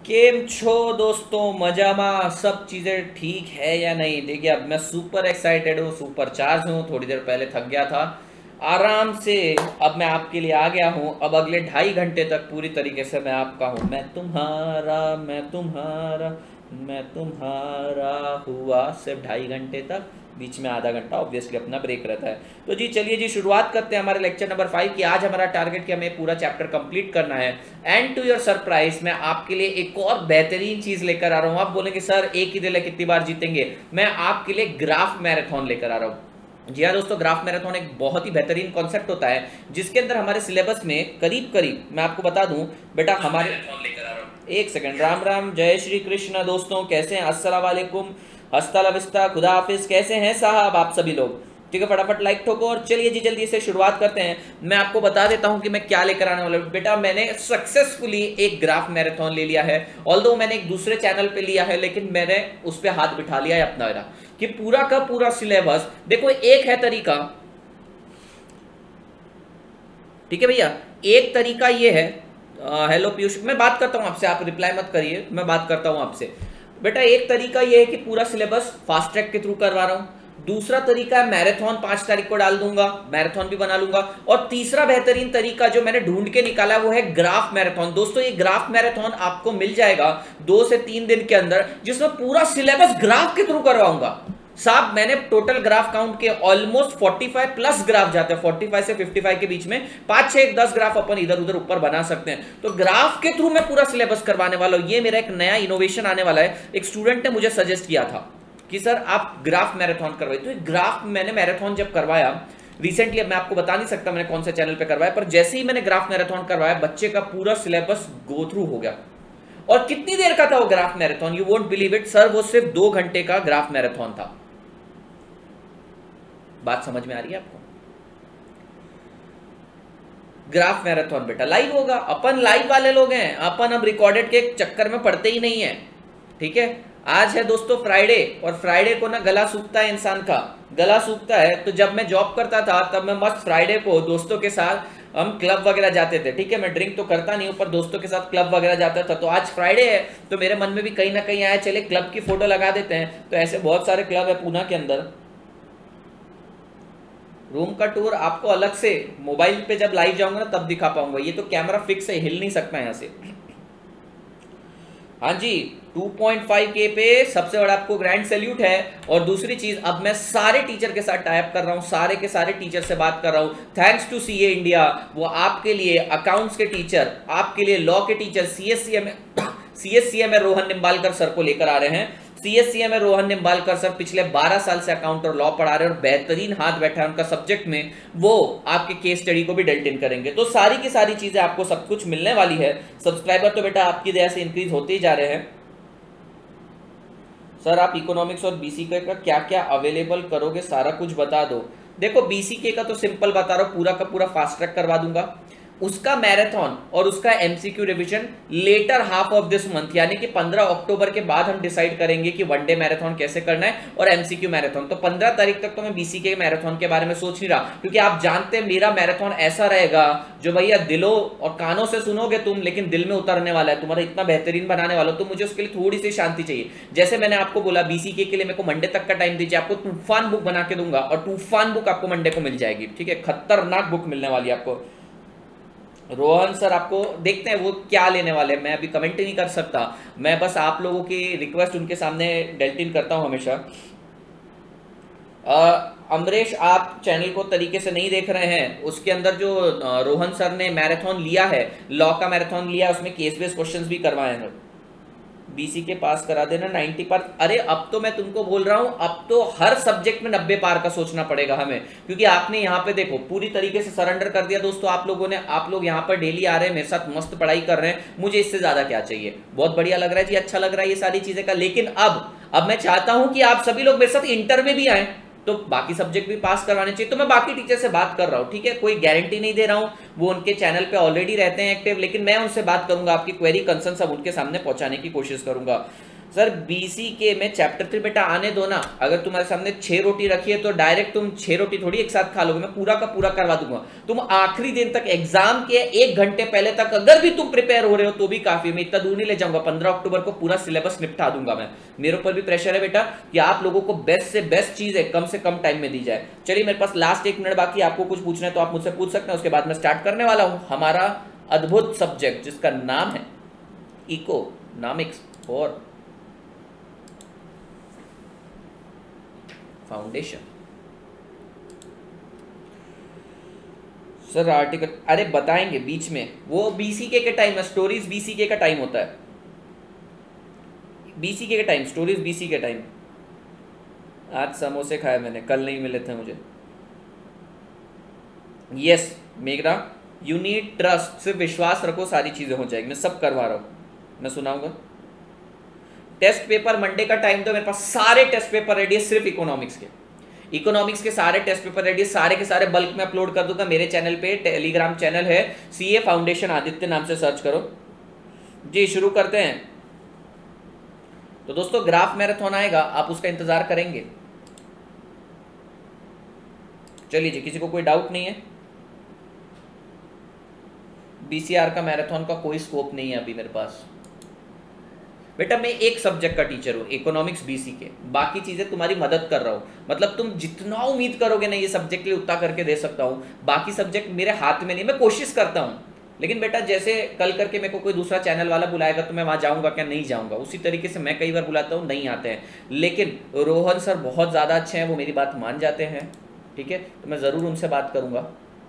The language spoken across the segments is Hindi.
केम छो दोस्तों, मजामा सब चीज़ें ठीक है या नहीं। देखिए अब मैं सुपर एक्साइटेड हूँ, सुपर चार्ज हूँ। थोड़ी देर पहले थक गया था आराम से। अब मैं आपके लिए आ गया हूँ। अब अगले 2.5 घंटे तक पूरी तरीके से मैं आपका हूँ। मैं तुम्हारा, मैं तुम्हारा, मैं तुम्हारा हुआ। सिर्फ 2.5 घंटे तक, बीच में आधा घंटा ऑब्वियसली अपना ब्रेक रहता है। तो जी चलिए जी, शुरुआत करते हैं हमारे लेक्चर नंबर 5 की। आज हमारा टारगेट कि हमें पूरा चैप्टर कंप्लीट करना है। एंड टू योर सरप्राइज मैं आपके लिए एक और बेहतरीन चीज लेकर आ रहा हूं। आप बोलेंगे सर एक ही दिन है कितनी बार जीतेंगे। मैं आपके लिए ग्राफ मैराथन लेकर आ रहा हूं। जी हाँ दोस्तों, ग्राफ मैराथन एक बहुत ही बेहतरीन कॉन्सेप्ट होता है जिसके अंदर हमारे सिलेबस में करीब करीब, मैं आपको बता दूं बेटा, हमारे लेकर आ रहा हूं। एक सेकंड, राम राम, जय श्री कृष्ण दोस्तों, कैसे हैं? अस्सलाम वालेकुम, हस्ता लविस्ता, खुदा हाफिज, कैसे हैं साहब आप सभी लोग? ठीक है, फटाफट लाइक ठोको और चलिए जी जल्दी से शुरुआत करते हैं। मैं आपको बता देता हूं कि मैं क्या लेकर आने वाला हूं। बेटा मैंने सक्सेसफुली एक ग्राफ मैराथन ले लिया है। ऑल्दो मैंने एक दूसरे चैनल पे लिया है, लेकिन मैंने उस पर हाथ बिठा लिया है अपना मेरा, कि पूरा का पूरा सिलेबस। देखो एक है तरीका, ठीक है भैया, एक तरीका ये है। हेलो पीयूष, मैं बात करता हूं आपसे, आप रिप्लाई मत करिए, मैं बात करता हूं आपसे। बेटा एक तरीका ये है कि पूरा सिलेबस फास्ट ट्रैक के थ्रू करवा रहा हूं। दूसरा तरीका है मैराथन 5 तारीख को डाल दूंगा, मैराथन भी बना लूंगा। और तीसरा बेहतरीन तरीका जो मैंने ढूंढ के निकाला वो है ग्राफ मैराथन। दोस्तों ये ग्राफ मैराथन आपको मिल जाएगा 2 से 3 दिन के अंदर, जिसमें पूरा सिलेबस ग्राफ के थ्रू करवाऊंगा। साहब मैंने टोटल ग्राफ काउंट के ऑलमोस्ट 45 प्लस ग्राफ जाते हैं, 45 से 55 के बीच में 5 6 10 ग्राफ अपन इधर उधर ऊपर बना सकते हैं। तो ग्राफ के थ्रू मैं पूरा सिलेबस करवाने वाला हूं। ये मेरा एक नया इनोवेशन आने वाला है। एक स्टूडेंट ने मुझे सजेस्ट किया था कि सर आप ग्राफ मैराथन करवाइए। तो ग्राफ मैंने मैराथन जब करवाया रिसेंटली, अब मैं आपको बता नहीं सकता मैंने कौन से चैनल पे करवाया, पर जैसे ही मैंने ग्राफ मैराथन करवाया बच्चे का पूरा सिलेबस गो थ्रू हो गया। और कितनी देर का था वो graph marathon, you won't believe it sir, वो सिर्फ 2 घंटे का ग्राफ मैराथन था। बात समझ में आ रही है आपको? ग्राफ मैराथन बेटा लाइव होगा, अपन लाइव वाले लोग हैं, अपन अब रिकॉर्डेड के चक्कर में पड़ते ही नहीं है। ठीक है, आज है दोस्तों फ्राइडे, और फ्राइडे को ना गला सूखता है इंसान का, गला सूखता है। तो जब मैं जॉब करता था तब मैं मस्त फ्राइडे को दोस्तों के साथ हम क्लब वगैरह जाते थे। ठीक है, मैं ड्रिंक तो करता नहीं हूं, पर दोस्तों के साथ क्लब वगैरह जाता था। तो आज फ्राइडे है तो मेरे मन में भी कहीं ना कहीं आया चले क्लब की फोटो लगा देते हैं। तो ऐसे बहुत सारे क्लब है पूना के अंदर। रूम का टूर आपको अलग से मोबाइल पे जब लाइव जाऊंगा ना तब दिखा पाऊंगा, ये तो कैमरा फिक्स है, हिल नहीं सकता यहाँ से। हाँ जी, 2.5K पे सबसे बड़ा आपको ग्रैंड सैल्यूट है। और दूसरी चीज, अब मैं सारे टीचर के साथ टाइप कर रहा हूँ, सारे के सारे टीचर से बात कर रहा हूँ। थैंक्स टू सीए इंडिया, वो आपके लिए अकाउंट्स के टीचर, आपके लिए लॉ के टीचर, सीएससीए में रोहन निम्बालकर सर को लेकर आ रहे हैं। सीएससीए में रोहन निम्बालकर सर पिछले 12 साल से अकाउंट और लॉ पढ़ा रहे हैं और बेहतरीन हाथ बैठा है उनका सब्जेक्ट में। वो आपके केस स्टडी को भी डेल्ट इन करेंगे। तो सारी की सारी चीजें आपको सब कुछ मिलने वाली है। सब्सक्राइबर तो बेटा आपकी दया से इंक्रीज होते ही जा रहे हैं। सर आप इकोनॉमिक्स और बीसीके का क्या क्या अवेलेबल करोगे, सारा कुछ बता दो। देखो बीसीके का तो सिंपल बता रहा हूं, पूरा का पूरा फास्ट ट्रैक करवा दूंगा। उसका मैराथन और उसका MCQ revision later half of this month, यानी कि 15 अक्टूबर के बाद हम डिसाइड करेंगे कि वनडे मैराथन कैसे करना है और एमसीक्यू मैराथन। तो 15 तारीख तक तो मैं बीसीके मैराथन के बारे में सोच नहीं रहा, क्योंकि आप जानते हैं मेरा मैराथन ऐसा रहेगा जो भैया दिलों और कानों से सुनोगे तुम, लेकिन दिल में उतरने वाला है, तुम्हारा इतना बेहतरीन बनाने वाला। तो मुझे उसके लिए थोड़ी सी शांति चाहिए। जैसे मैंने आपको बोला बीसीके के लिए मेरे को मंडे तक का टाइम दीजिए, आपको तूफान बुक बना के दूंगा और तूफान बुक आपको मंडे को मिल जाएगी। ठीक है, खतरनाक बुक मिलने वाली है आपको। रोहन सर आपको देखते हैं वो क्या लेने वाले, मैं अभी कमेंट ही नहीं कर सकता, मैं बस आप लोगों की रिक्वेस्ट उनके सामने डेल्टिन करता हूं हमेशा। अमरेश आप चैनल को तरीके से नहीं देख रहे हैं, उसके अंदर जो रोहन सर ने मैराथन लिया है, लॉ का मैराथन लिया, उसमें केस बेस्ड क्वेश्चंस भी करवाए हैं। बीसीके पास करा देना 90 पार। अरे अब तो मैं तुमको बोल रहा हूं, अब तो हर सब्जेक्ट में 90 पार का सोचना पड़ेगा हमें, क्योंकि आपने यहाँ पे देखो पूरी तरीके से सरेंडर कर दिया दोस्तों आप लोगों ने। आप लोग यहाँ पर डेली आ रहे हैं, मेरे साथ मस्त पढ़ाई कर रहे हैं, मुझे इससे ज्यादा क्या चाहिए। बहुत बढ़िया लग रहा है जी, अच्छा लग रहा है ये सारी चीजें का। लेकिन अब मैं चाहता हूं कि आप सभी लोग मेरे साथ इंटर में भी आए, तो बाकी सब्जेक्ट भी पास करवाने चाहिए। तो मैं बाकी टीचर से बात कर रहा हूँ, ठीक है, कोई गारंटी नहीं दे रहा हूँ, वो उनके चैनल पे ऑलरेडी रहते हैं एक्टिव, लेकिन मैं उनसे बात करूंगा, आपकी क्वेरी कंसर्न सब उनके सामने पहुंचाने की कोशिश करूंगा। सर BCK में चैप्टर 3 बेटा आने दो ना, अगर तुम्हारे सामने 6 रोटी रखी है तो डायरेक्ट तुम 6 रोटी थोड़ी एक साथ खा लोगे, मैं पूरा का पूरा करवा दूंगा। तुम आखिरी दिन तक एग्जाम के 1 घंटे पहले तक अगर भी तुम प्रिपेयर हो रहे हो तो भी काफी, मैं इतना दूर नहीं ले जाऊंगा। 15 अक्टूबर को पूरा सिलेबस निपटा दूंगा मैं। मेरे ऊपर भी प्रेशर है बेटा कि आप लोगों को बेस्ट से बेस्ट चीज है कम से कम टाइम में दी जाए। चलिए मेरे पास लास्ट 1 मिनट बाकी, आपको कुछ पूछना है तो आप मुझसे पूछ सकते हैं, उसके बाद मैं स्टार्ट करने वाला हूं हमारा अद्भुत सब्जेक्ट जिसका नाम है इकोनॉमिक्स और फाउंडेशन। सर आर्टिकल अरे बताएंगे बीच में, वो BCK के टाइम है, स्टोरीज BCK का टाइम होता है, BCK के टाइम, स्टोरीज BCK के टाइम। आज समोसे खाए मैंने, कल नहीं मिले थे मुझे। यस मेघना, यू नीड ट्रस्ट, सिर्फ विश्वास रखो सारी चीजें हो जाएगी, मैं सब करवा रहा हूं, मैं सुनाऊंगा। टेस्ट पेपर मंडे का टाइम तो मेरे पास सारे टेस्ट पेपर रेडी है, सिर्फ इकोनॉमिक्स के सारे टेस्ट पेपर रेडी है, सारे के सारे बल्क में अपलोड कर दूंगा मेरे चैनल पे। टेलीग्राम चैनल है CA फाउंडेशन आदित्य नाम से सर्च करो जी। शुरू करते हैं। तो दोस्तों ग्राफ मैराथन आएगा, आप उसका इंतजार करेंगे। चलिए जी, किसी को कोई डाउट नहीं है? BCR का मैराथन का कोई स्कोप नहीं है अभी मेरे पास बेटा। मैं एक सब्जेक्ट का टीचर हूँ, इकोनॉमिक्स BCK, बाकी चीजें तुम्हारी मदद कर रहा हूँ। मतलब तुम जितना उम्मीद करोगे ना ये सब्जेक्ट के लिए उतना करके दे सकता हूँ, बाकी सब्जेक्ट मेरे हाथ में नहीं, मैं कोशिश करता हूँ। लेकिन बेटा जैसे कल करके मेरे को कोई दूसरा चैनल वाला बुलाएगा तो मैं वहां जाऊंगा क्या? नहीं जाऊंगा। उसी तरीके से मैं कई बार बुलाता हूँ, नहीं आते हैं। लेकिन रोहन सर बहुत ज़्यादा अच्छे हैं, वो मेरी बात मान जाते हैं, ठीक है, तो मैं ज़रूर उनसे बात करूंगा।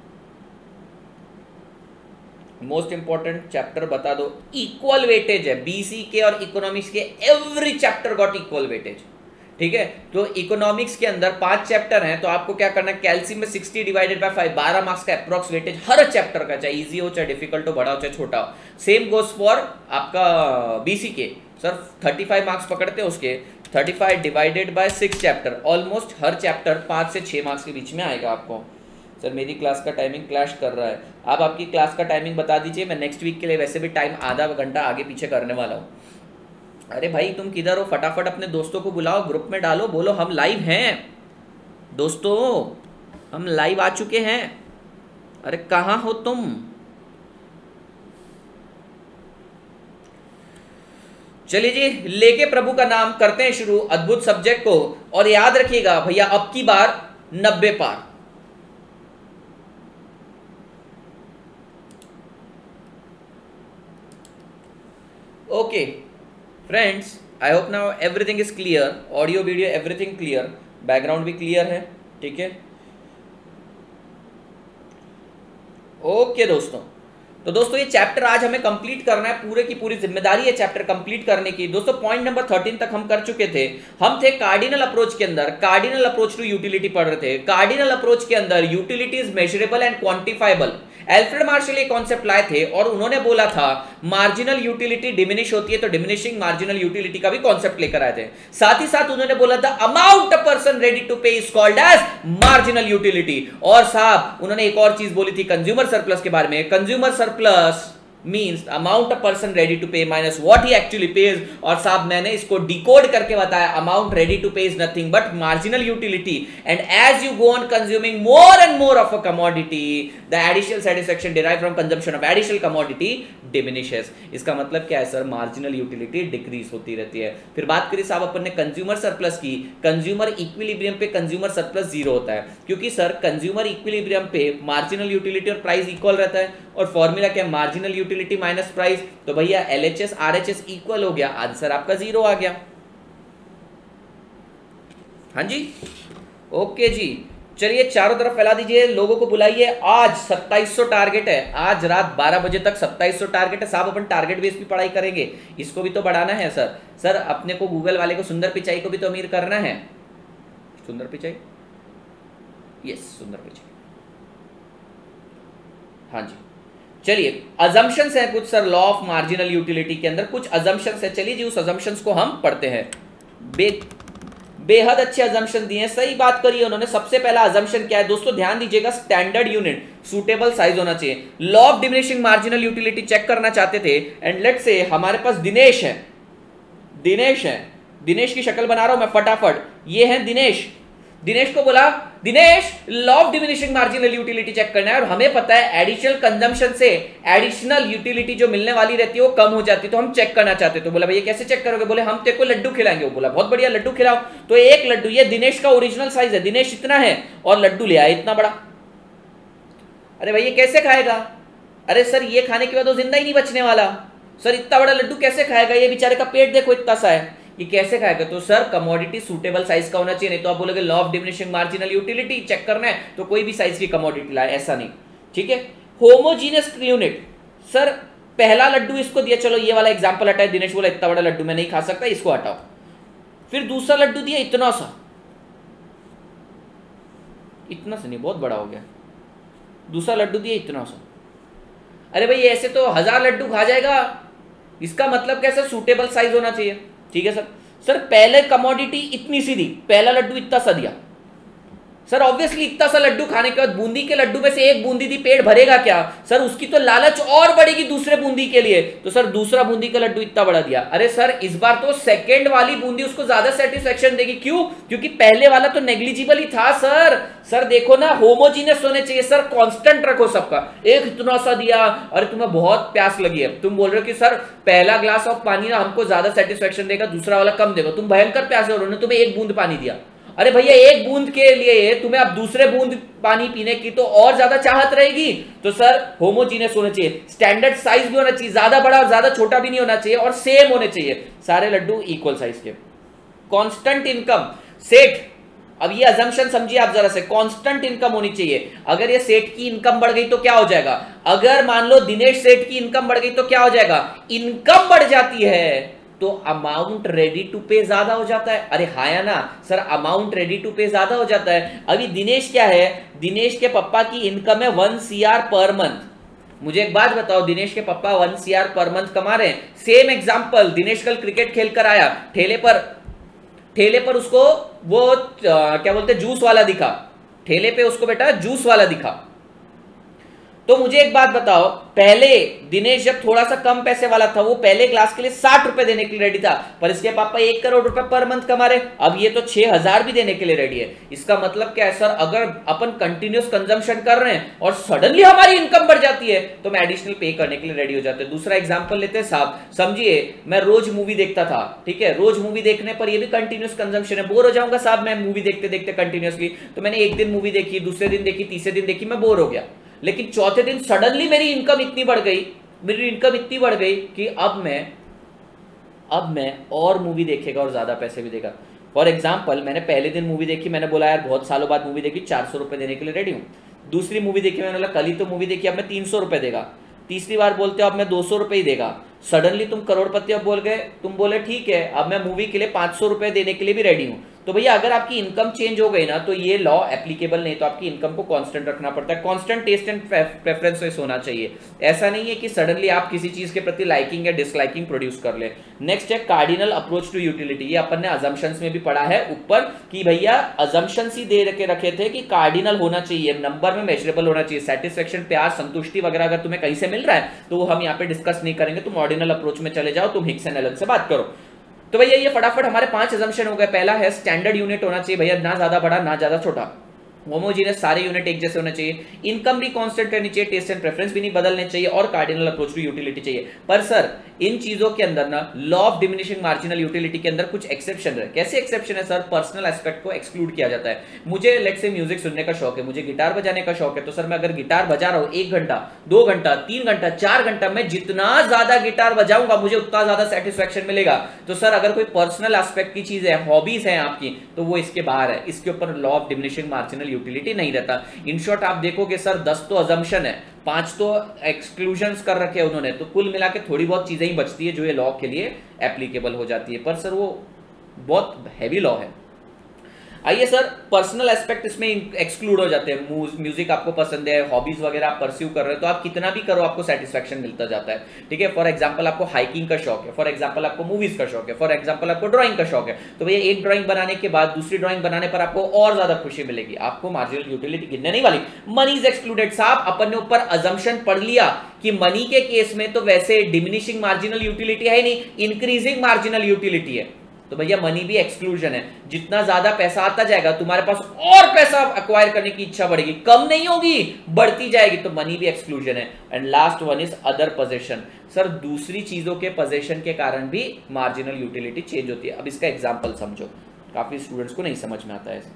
मोस्ट इंपॉर्टेंट चैप्टर बता दो, इक्वल वेटेज है BCK और इकोनॉमिक्स के, every chapter got equal weightage, ठीक है। तो इकोनॉमिक्स के अंदर 5 चैप्टर हैं, तो आपको क्या करना है, कैल्सी में 60 डिवाइडेड बाय 5, 12 मार्क्स का अप्रॉक्स वेटेज हर चैप्टर का, चाहे इजी हो चाहे डिफिकल्ट हो, बड़ा हो चाहे छोटा हो। सेम गोज फॉर आपका BCK, सर 35 मार्क्स पकड़ते हैं उसके, 35 डिवाइडेड बाय 6 चैप्टर, ऑलमोस्ट हर चैप्टर 5 से 6 मार्क्स के बीच में आएगा आपको। सर मेरी क्लास का टाइमिंग क्लैश कर रहा है, आप आपकी क्लास का टाइमिंग बता दीजिए, मैं नेक्स्ट वीक के लिए वैसे भी टाइम आधा घंटा आगे पीछे करने वाला हूँ। अरे भाई तुम किधर हो? फटाफट अपने दोस्तों को बुलाओ, ग्रुप में डालो, बोलो हम लाइव हैं दोस्तों, हम लाइव आ चुके हैं। अरे कहाँ हो तुम? चलिए जी, लेके प्रभु का नाम करते हैं शुरू अद्भुत सब्जेक्ट को। और याद रखिएगा भैया, अब की बार 90 पार। Okay friends, I hope now everything is clear, audio video everything clear, background भी क्लियर है, ठीक है। ओके दोस्तों, तो दोस्तों ये चैप्टर आज हमें कंप्लीट करना है, पूरे की पूरी जिम्मेदारी है चैप्टर कंप्लीट करने की। दोस्तों पॉइंट नंबर 13 तक हम कर चुके थे। हम थे कार्डिनल अप्रोच के अंदर, कार्डिनल अप्रोच टू यूटिलिटी पढ़ रहे थे। कार्डिनल अप्रोच के अंदर utility is measurable and quantifiable. Alfred Marshall ये कॉन्सेप्ट लाए थे और उन्होंने बोला था मार्जिनल यूटिलिटी डिमिनिश होती है, तो डिमिनिशिंग मार्जिनल यूटिलिटी का भी कॉन्सेप्ट लेकर आए थे। साथ ही साथ उन्होंने बोला था amount a person ready to pay is called as marginal utility. और साहब उन्होंने एक और चीज बोली थी कंज्यूमर सरप्लस के बारे में, consumer surplus means amount a person ready to pay minus what he actually pays। और साहब मैंने इसको डिकोड करके बताया, amount ready to pay is nothing but marginal utility, and as you go on consuming more and more of a commodity, the additional satisfaction derived from consumption of additional commodity diminishes। इसका मतलब क्या है सर? marginal utility डिक्रीज होती रहती है। फिर बात करिए साहब अपन ने कंज्यूमर सरप्लस की, कंज्यूमर इक्विलिब्रियम पे कंज्यूमर सरप्लस 0 होता है, क्योंकि सर कंज्यूमर इक्विलिब्रियम पे मार्जिनल यूटिलिटी और प्राइस इक्वल रहता है। और फॉर्मूला क्या? Marginal utility minus price. तो भैया LHS RHS इक्वल हो गया, आंसर आपका 0 आ गया। हाँ जी, ओके जी। चलिए चारों तरफ फैला दीजिए, लोगों को बुलाइए। आज 2700 टारगेट है, आज रात 12 बजे तक 2700 टारगेट है साहब। अपन टारगेट बेस की पढ़ाई करेंगे, इसको भी तो बढ़ाना है सर। सर अपने को गूगल वाले को, सुंदर पिचाई को भी तो अमीर करना है। सुंदर पिचाई, यस सुंदर पिचाई, हाँ जी। चलिए अजम्पशंस है कुछ sir, law of marginal utility के अंदर कुछ अजम्पशंस है। चलिए जी उस अजम्पशंस को हम पढ़ते हैं। बेहद अच्छे अजम्पशन दिए हैं, सही बात करिए उन्होंने। सबसे पहला अजम्पशन क्या है दोस्तों? ध्यान दीजिएगा, स्टैंडर्ड यूनिट सूटेबल साइज होना चाहिए। Law of diminishing marginal utility check करना चाहते थे, एंड लेट्स से हमारे पास दिनेश है। दिनेश है, दिनेश की शक्ल बना रहा हूं मैं फटाफट, ये है दिनेश। दिनेश को बोला Dinesh law of diminishing marginal utility check करना है, और हमें पता है एडिशनल कंजम्पशन से एडिशनल यूटिलिटी जो मिलने वाली रहती है वो कम हो जाती है, तो हम चेक करना चाहते हैं। तो बोला भैया कैसे चेक करोगे? बोले हम तेरे को लड्डू खिलाएंगे। वो बोला बहुत बढ़िया, लड्डू खिलाओ। तो एक लड्डू, ये दिनेश का ओरिजिनल साइज है, दिनेश इतना है और लड्डू ले आया इतना बड़ा। अरे भैया कैसे खाएगा? अरे सर ये खाने के बाद वो जिंदा ही नहीं बचने वाला। सर इतना बड़ा लड्डू कैसे खाएगा? ये बेचारे का पेट देखो इतना सा है, ये कैसे खाएगा? तो सर कमोडिटी सूटेबल साइज का होना चाहिए, नहीं तो आप बोलोगे law of diminishing marginal utility check करना है तो कोई भी साइज की कमोडिटी लाए, ऐसा नहीं। ठीक है, होमोजीनियस यूनिट, सर पहला लड्डू इसको दिया, चलो ये वाला एग्जांपल हटाए, दिनेश बोला इतना बड़ा लड्डू मैं नहीं खा सकता, इसको हटाओ। फिर दूसरा लड्डू दिया इतना सा, इतना सा नहीं बहुत बड़ा हो गया, दूसरा लड्डू दिया इतना सा। अरे भाई ऐसे तो 1000 लड्डू खा जाएगा, इसका मतलब कैसे? सूटेबल साइज होना चाहिए। ठीक है सर। सर पहले कमोडिटी इतनी सी दी, पहला लड्डू इतना सा दिया, सर ऑब्वियसली इतना सा लड्डू खाने के बाद बूंदी के लड्डू में से एक बूंदी दी, पेट भरेगा क्या? सर उसकी तो लालच और बढ़ेगी दूसरे बूंदी के लिए, तो सर दूसरा बूंदी का लड्डू इतना बड़ा दिया। अरे सर इस बार तो सेकंड वाली बूंदी उसको ज्यादा सेटिस्फेक्शन देगी, क्यों? क्योंकि पहले वाला तो नेग्लिजिबल ही था। सर देखो ना, होमोजीनियस होने चाहिए सर, कांस्टेंट रखो सबका। एक इतना सा दिया, अरे तुम्हें बहुत प्यास लगी है, तुम बोल रहे हो कि सर पहला ग्लास ऑफ पानी ना हमको ज्यादा सेटिस्फेक्शन देगा, दूसरा वाला कम देगा, तुम भयंकर प्यास है, उन्होंने तुम्हें एक बूंद पानी दिया। अरे भैया एक बूंद के लिए तुम्हें अब दूसरे बूंद पानी पीने की तो और ज्यादा चाहत रहेगी। तो सर होमोजीनियस होना चाहिए, स्टैंडर्ड साइज भी होना चाहिए, ज्यादा बड़ा और ज्यादा छोटा भी नहीं होना चाहिए, और सेम होने चाहिए सारे लड्डू इक्वल साइज के। कांस्टेंट इनकम सेठ, अब ये अजम्पशन समझिए आप जरा से, कांस्टेंट इनकम होनी चाहिए। अगर ये सेठ की इनकम बढ़ गई तो क्या हो जाएगा? अगर मान लो दिनेश सेठ की इनकम बढ़ गई तो क्या हो जाएगा? इनकम बढ़ जाती है तो अमाउंट रेडी टू पे ज्यादा हो जाता है। अरे हाँ या ना सर, अमाउंट रेडी टू पे ज्यादा हो जाता है। अभी दिनेश क्या है, दिनेश के पापा की इनकम है 1 CR पर मंथ। मुझे एक बात बताओ, दिनेश के पापा 1 CR पर मंथ कमा रहे हैं। सेम एग्जांपल, दिनेश कल क्रिकेट खेलकर आया, ठेले पर उसको वो क्या बोलते जूस वाला दिखा, ठेले पे उसको बेटा जूस वाला दिखा। तो मुझे एक बात बताओ, पहले दिनेश जब थोड़ा सा कम पैसे वाला था, वो पहले क्लास के लिए 60 रुपए देने के लिए रेडी था, पर इसके पापा 1 करोड़ रुपए पर मंथ कमा रहे, अब ये तो 6000 भी देने के लिए रेडी है। इसका मतलब क्या है सर? अगर अपन कंटिन्यूस कंजम्पशन कर रहे हैं और सडनली हमारी इनकम बढ़ जाती है तो हम एडिशनल पे करने के लिए रेडी हो जाते हैं। दूसरा एग्जाम्पल लेते हैं साहब, समझिए मैं रोज मूवी देखता था, ठीक है, रोज मूवी देखने पर ये भी कंटिन्यूस कंजम्पशन है, बोर हो जाऊंगा साहब मैं मूवी देखते देखते कंटिन्यूसली। तो मैंने एक दिन मूवी देखी, दूसरे दिन देखी, तीसरे दिन देखी, मैं बोर हो गया, लेकिन चौथे दिन सडनली मेरी इनकम इतनी बढ़ गई कि अब मैं और मूवी देखेगा और ज्यादा पैसे भी देगा। फॉर एग्जाम्पल, मैंने पहले दिन मूवी देखी, मैंने बोला यार बहुत सालों बाद मूवी देखी, 400 रुपए देने के लिए रेडी हूं। दूसरी मूवी देखी, मैंने बोला कल ही तो मूवी देखी, अब मैं 300 रुपए देगा। तीसरी बार बोलते हो अब मैं 200 रुपए ही देगा। सडनली तुम करोड़पति अब बोल गए, तुम बोले ठीक है अब मैं मूवी के लिए 500 रुपए देने के लिए भी रेडी हूं। तो भैया अगर आपकी इनकम चेंज हो गई ना तो ये लॉ एप्लीकेबल नहीं, तो आपकी इनकम को कांस्टेंट रखना पड़ता है। कांस्टेंट टेस्ट एंड प्रेफरेंस होना चाहिए, ऐसा नहीं है कि सडनली आप किसी चीज के प्रति लाइकिंग या डिसलाइकिंग प्रोड्यूस कर ले। नेक्स्ट है कार्डिनल अप्रोच टू यूटिलिटी, ये अपन ने अजम्पशंस में भी पढ़ा है ऊपर कि भैया अजम्पशंस ही दे रखे थे कि कार्डिनल होना चाहिए, नंबर में मेजरेबल होना चाहिए, सेटिस्फेक्शन, प्यार, संतुष्टि वगैरह अगर तुम्हें कहीं से मिल रहा है तो वो हम यहाँ पे डिस्कस नहीं करेंगे, तुम ऑर्डिनल अप्रोच में चले जाओ, तुम हिक्स एंड एलन से बात करो। तो भैया ये फटाफट हमारे 5 अजम्पशन हो गए। पहला है स्टैंडर्ड यूनिट होना चाहिए भैया, ना ज्यादा बड़ा ना ज्यादा छोटा, होमोजीनियस सारे यूनिट एक जैसे होने चाहिए, इनकम भी कांस्टेंट रहनी चाहिए, टेस्ट एंड प्रेफरेंस भी नहीं बदलने चाहिए, और कार्डिनल अप्रोच टू यूटिलिटी चाहिए। पर सर इन चीजों के अंदर ना law of diminishing marginal utility के अंदर कुछ एक्सेप्शन है। कैसे एक्सेप्शन है सर? पर्सनल एस्पेक्ट को एक्सक्लूड किया जाता है। मुझे लेट्स से म्यूजिक सुनने का शौक है, मुझे गिटार बजाने का शौक है, तो सर मैं अगर गिटार बजा रहा हूं 1 घंटा 2 घंटा 3 घंटा 4 घंटा, मैं जितना ज्यादा गिटार बजाऊंगा मुझे उतना ज्यादा सेटिस्फेक्शन मिलेगा। तो सर अगर कोई पर्सनल एस्पेक्ट की चीज है, हॉबीज है आपकी, तो वो इसके बाहर है, इसके ऊपर law of diminishing marginal utility नहीं रहता। इन शॉर्ट आप देखोगे सर 10 तो अजम्पशन है, 5 तो एक्सक्लूजन्स कर रखे हैं उन्होंने, तो कुल मिला के थोड़ी बहुत चीजें ही बचती है जो ये लॉ के लिए एप्लीकेबल हो जाती है, पर सर वो बहुत हैवी लॉ है। आइए सर, पर्सनल एस्पेक्ट इसमें एक्सक्लूड हो जाते हैं। म्यूजिक आपको पसंद है, हॉबीज वगैरह आप परस्यू कर रहे हो, तो आप कितना भी करो आपको सेटिस्फेक्शन मिलता जाता है, ठीक है। फॉर एग्जांपल आपको हाइकिंग का शौक है, फॉर एग्जांपल आपको मूवीज का शौक है, फॉर एग्जांपल आपको ड्राइंग का शौक है, तो भैया एक ड्राइंग बनाने के बाद दूसरी ड्राइंग बनाने पर आपको और ज्यादा खुशी मिलेगी, आपको मार्जिनल यूटिलिटी गिनने नहीं वाली। Money is excluded. साहब अपन ने ऊपर अजम्पशन पढ़ लिया कि मनी के केस में तो वैसे डिमिनिशिंग मार्जिनल यूटिलिटी है नहीं, इंक्रीजिंग मार्जिनल यूटिलिटी है, तो भैया मनी भी एक्सक्लूजन है। जितना ज्यादा पैसा आता जाएगा तुम्हारे पास और पैसा अक्वायर करने की इच्छा बढ़ेगी, कम नहीं होगी, बढ़ती जाएगी, तो मनी भी एक्सक्लूजन है। And last one is other possession. Sir दूसरी चीजों के पोजेशन के कारण भी मार्जिनल यूटिलिटी चेंज होती है। अब इसका एग्जांपल समझो, काफी स्टूडेंट्स को नहीं समझ में आता है।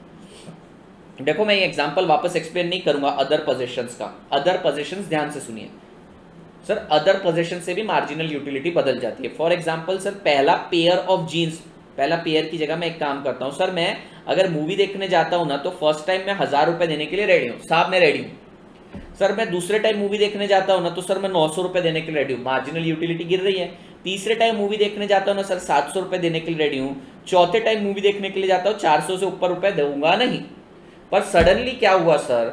देखो मैं ये एग्जांपल वापस एक्सप्लेन नहीं करूंगा अदर पोजेशंस का। अदर पोजेशंस ध्यान से सुनिए सर, अदर पोजेशन से भी मार्जिनल यूटिलिटी बदल जाती है। फॉर एग्जांपल सर, पहला पेयर ऑफ जीन्स, पहला पेयर की जगह मैं एक काम करता हूं सर, मैं अगर मूवी देखने जाता हूं ना तो फर्स्ट टाइम मैं 1000 रुपए देने के लिए रेडी हूं, साहब मैं रेडी हूं। सर मैं दूसरे टाइम मूवी देखने जाता हूं ना तो सर मैं 900 रुपए देने के लिए रेडी हूं, मार्जिनल यूटिलिटी गिर रही है। तीसरे टाइम मूवी देखने जाता हूं ना सर 700 रुपए देने के लिए रेडी हूं। चौथे टाइम मूवी देखने के लिए जाता हूं 400 से ऊपर रुपए दूंगा नहीं। पर सडनली क्या हुआ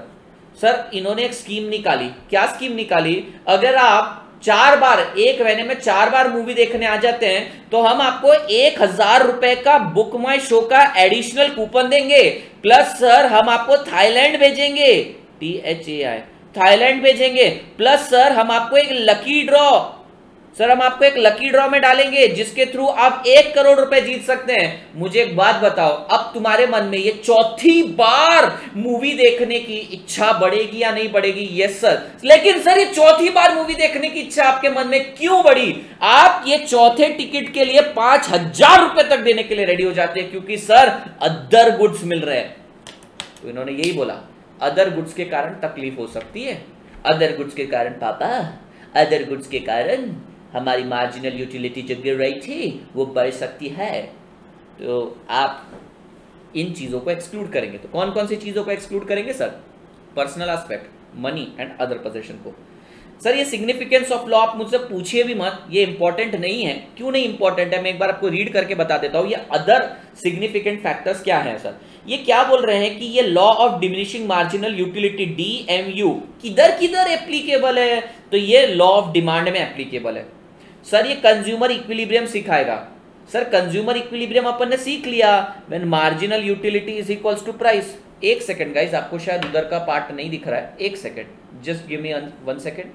सर इन्होंने एक स्कीम निकाली। क्या स्कीम निकाली? अगर आप 4 बार, एक महीने में 4 बार मूवी देखने आ जाते हैं तो हम आपको 1000 रुपए का बुक माई शो का एडिशनल कूपन देंगे, प्लस सर हम आपको थाईलैंड भेजेंगे, THAI थाईलैंड भेजेंगे, प्लस सर हम आपको एक लकी ड्रॉ, सर हम आपको एक लकी ड्रॉ में डालेंगे जिसके थ्रू आप 1 करोड़ रुपए जीत सकते हैं। मुझे एक बात बताओ, अब तुम्हारे मन में ये चौथी बार मूवी देखने की इच्छा बढ़ेगी या नहीं बढ़ेगी? Yes sir. लेकिन सर ये चौथी बार मूवी देखने की इच्छा आपके मन में क्यों बढ़ी? आप ये चौथे टिकट के लिए 5000 रुपए तक देने के लिए रेडी हो जाते हैं, क्योंकि सर अदर गुड्स मिल रहे हैं। तो इन्होंने यही बोला, अदर गुड्स के कारण तकलीफ हो सकती है, अदर गुड्स के कारण पापा, अदर गुड्स के कारण हमारी मार्जिनल यूटिलिटी जो गिर रही थी वो बढ़ सकती है। तो आप इन चीज़ों को एक्सक्लूड करेंगे। तो कौन कौन सी चीज़ों को एक्सक्लूड करेंगे sir? Personal aspect, money and other possession को। सर ये सिग्निफिकेंस ऑफ लॉ आप मुझसे पूछिए भी मत, ये इंपॉर्टेंट नहीं है। क्यों नहीं इंपॉर्टेंट है? मैं एक बार आपको रीड करके बता देता हूं। ये अदर सिग्निफिकेंट फैक्टर्स क्या है सर? ये क्या बोल रहे हैं कि ये law of diminishing marginal utility DMU किधर किधर एप्लीकेबल है? तो ये लॉ ऑफ डिमांड में एप्लीकेबल है। सर ये कंज्यूमर इक्विलिब्रियम सिखाएगा। सर कंज्यूमर इक्विलिब्रियम अपन ने सीख लिया, when marginal utility is equals to price. एक सेकंड गाइस, आपको शायद उधर का पार्ट नहीं दिख रहा है, एक second, just give me 1 second.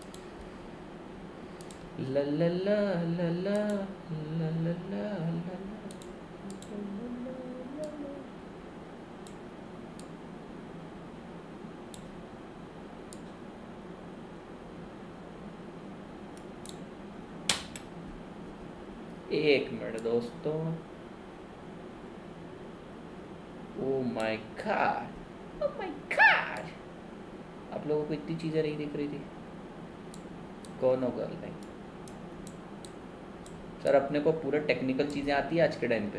ला ला ला ला ला ला ला ला। एक मिनट दोस्तों। Oh my god, oh my god, आप लोगों को इतनी चीजें नहीं दिख रही थी? कौन होगा भाई? सर अपने को पूरा टेक्निकल चीजें आती है आज के टाइम पे।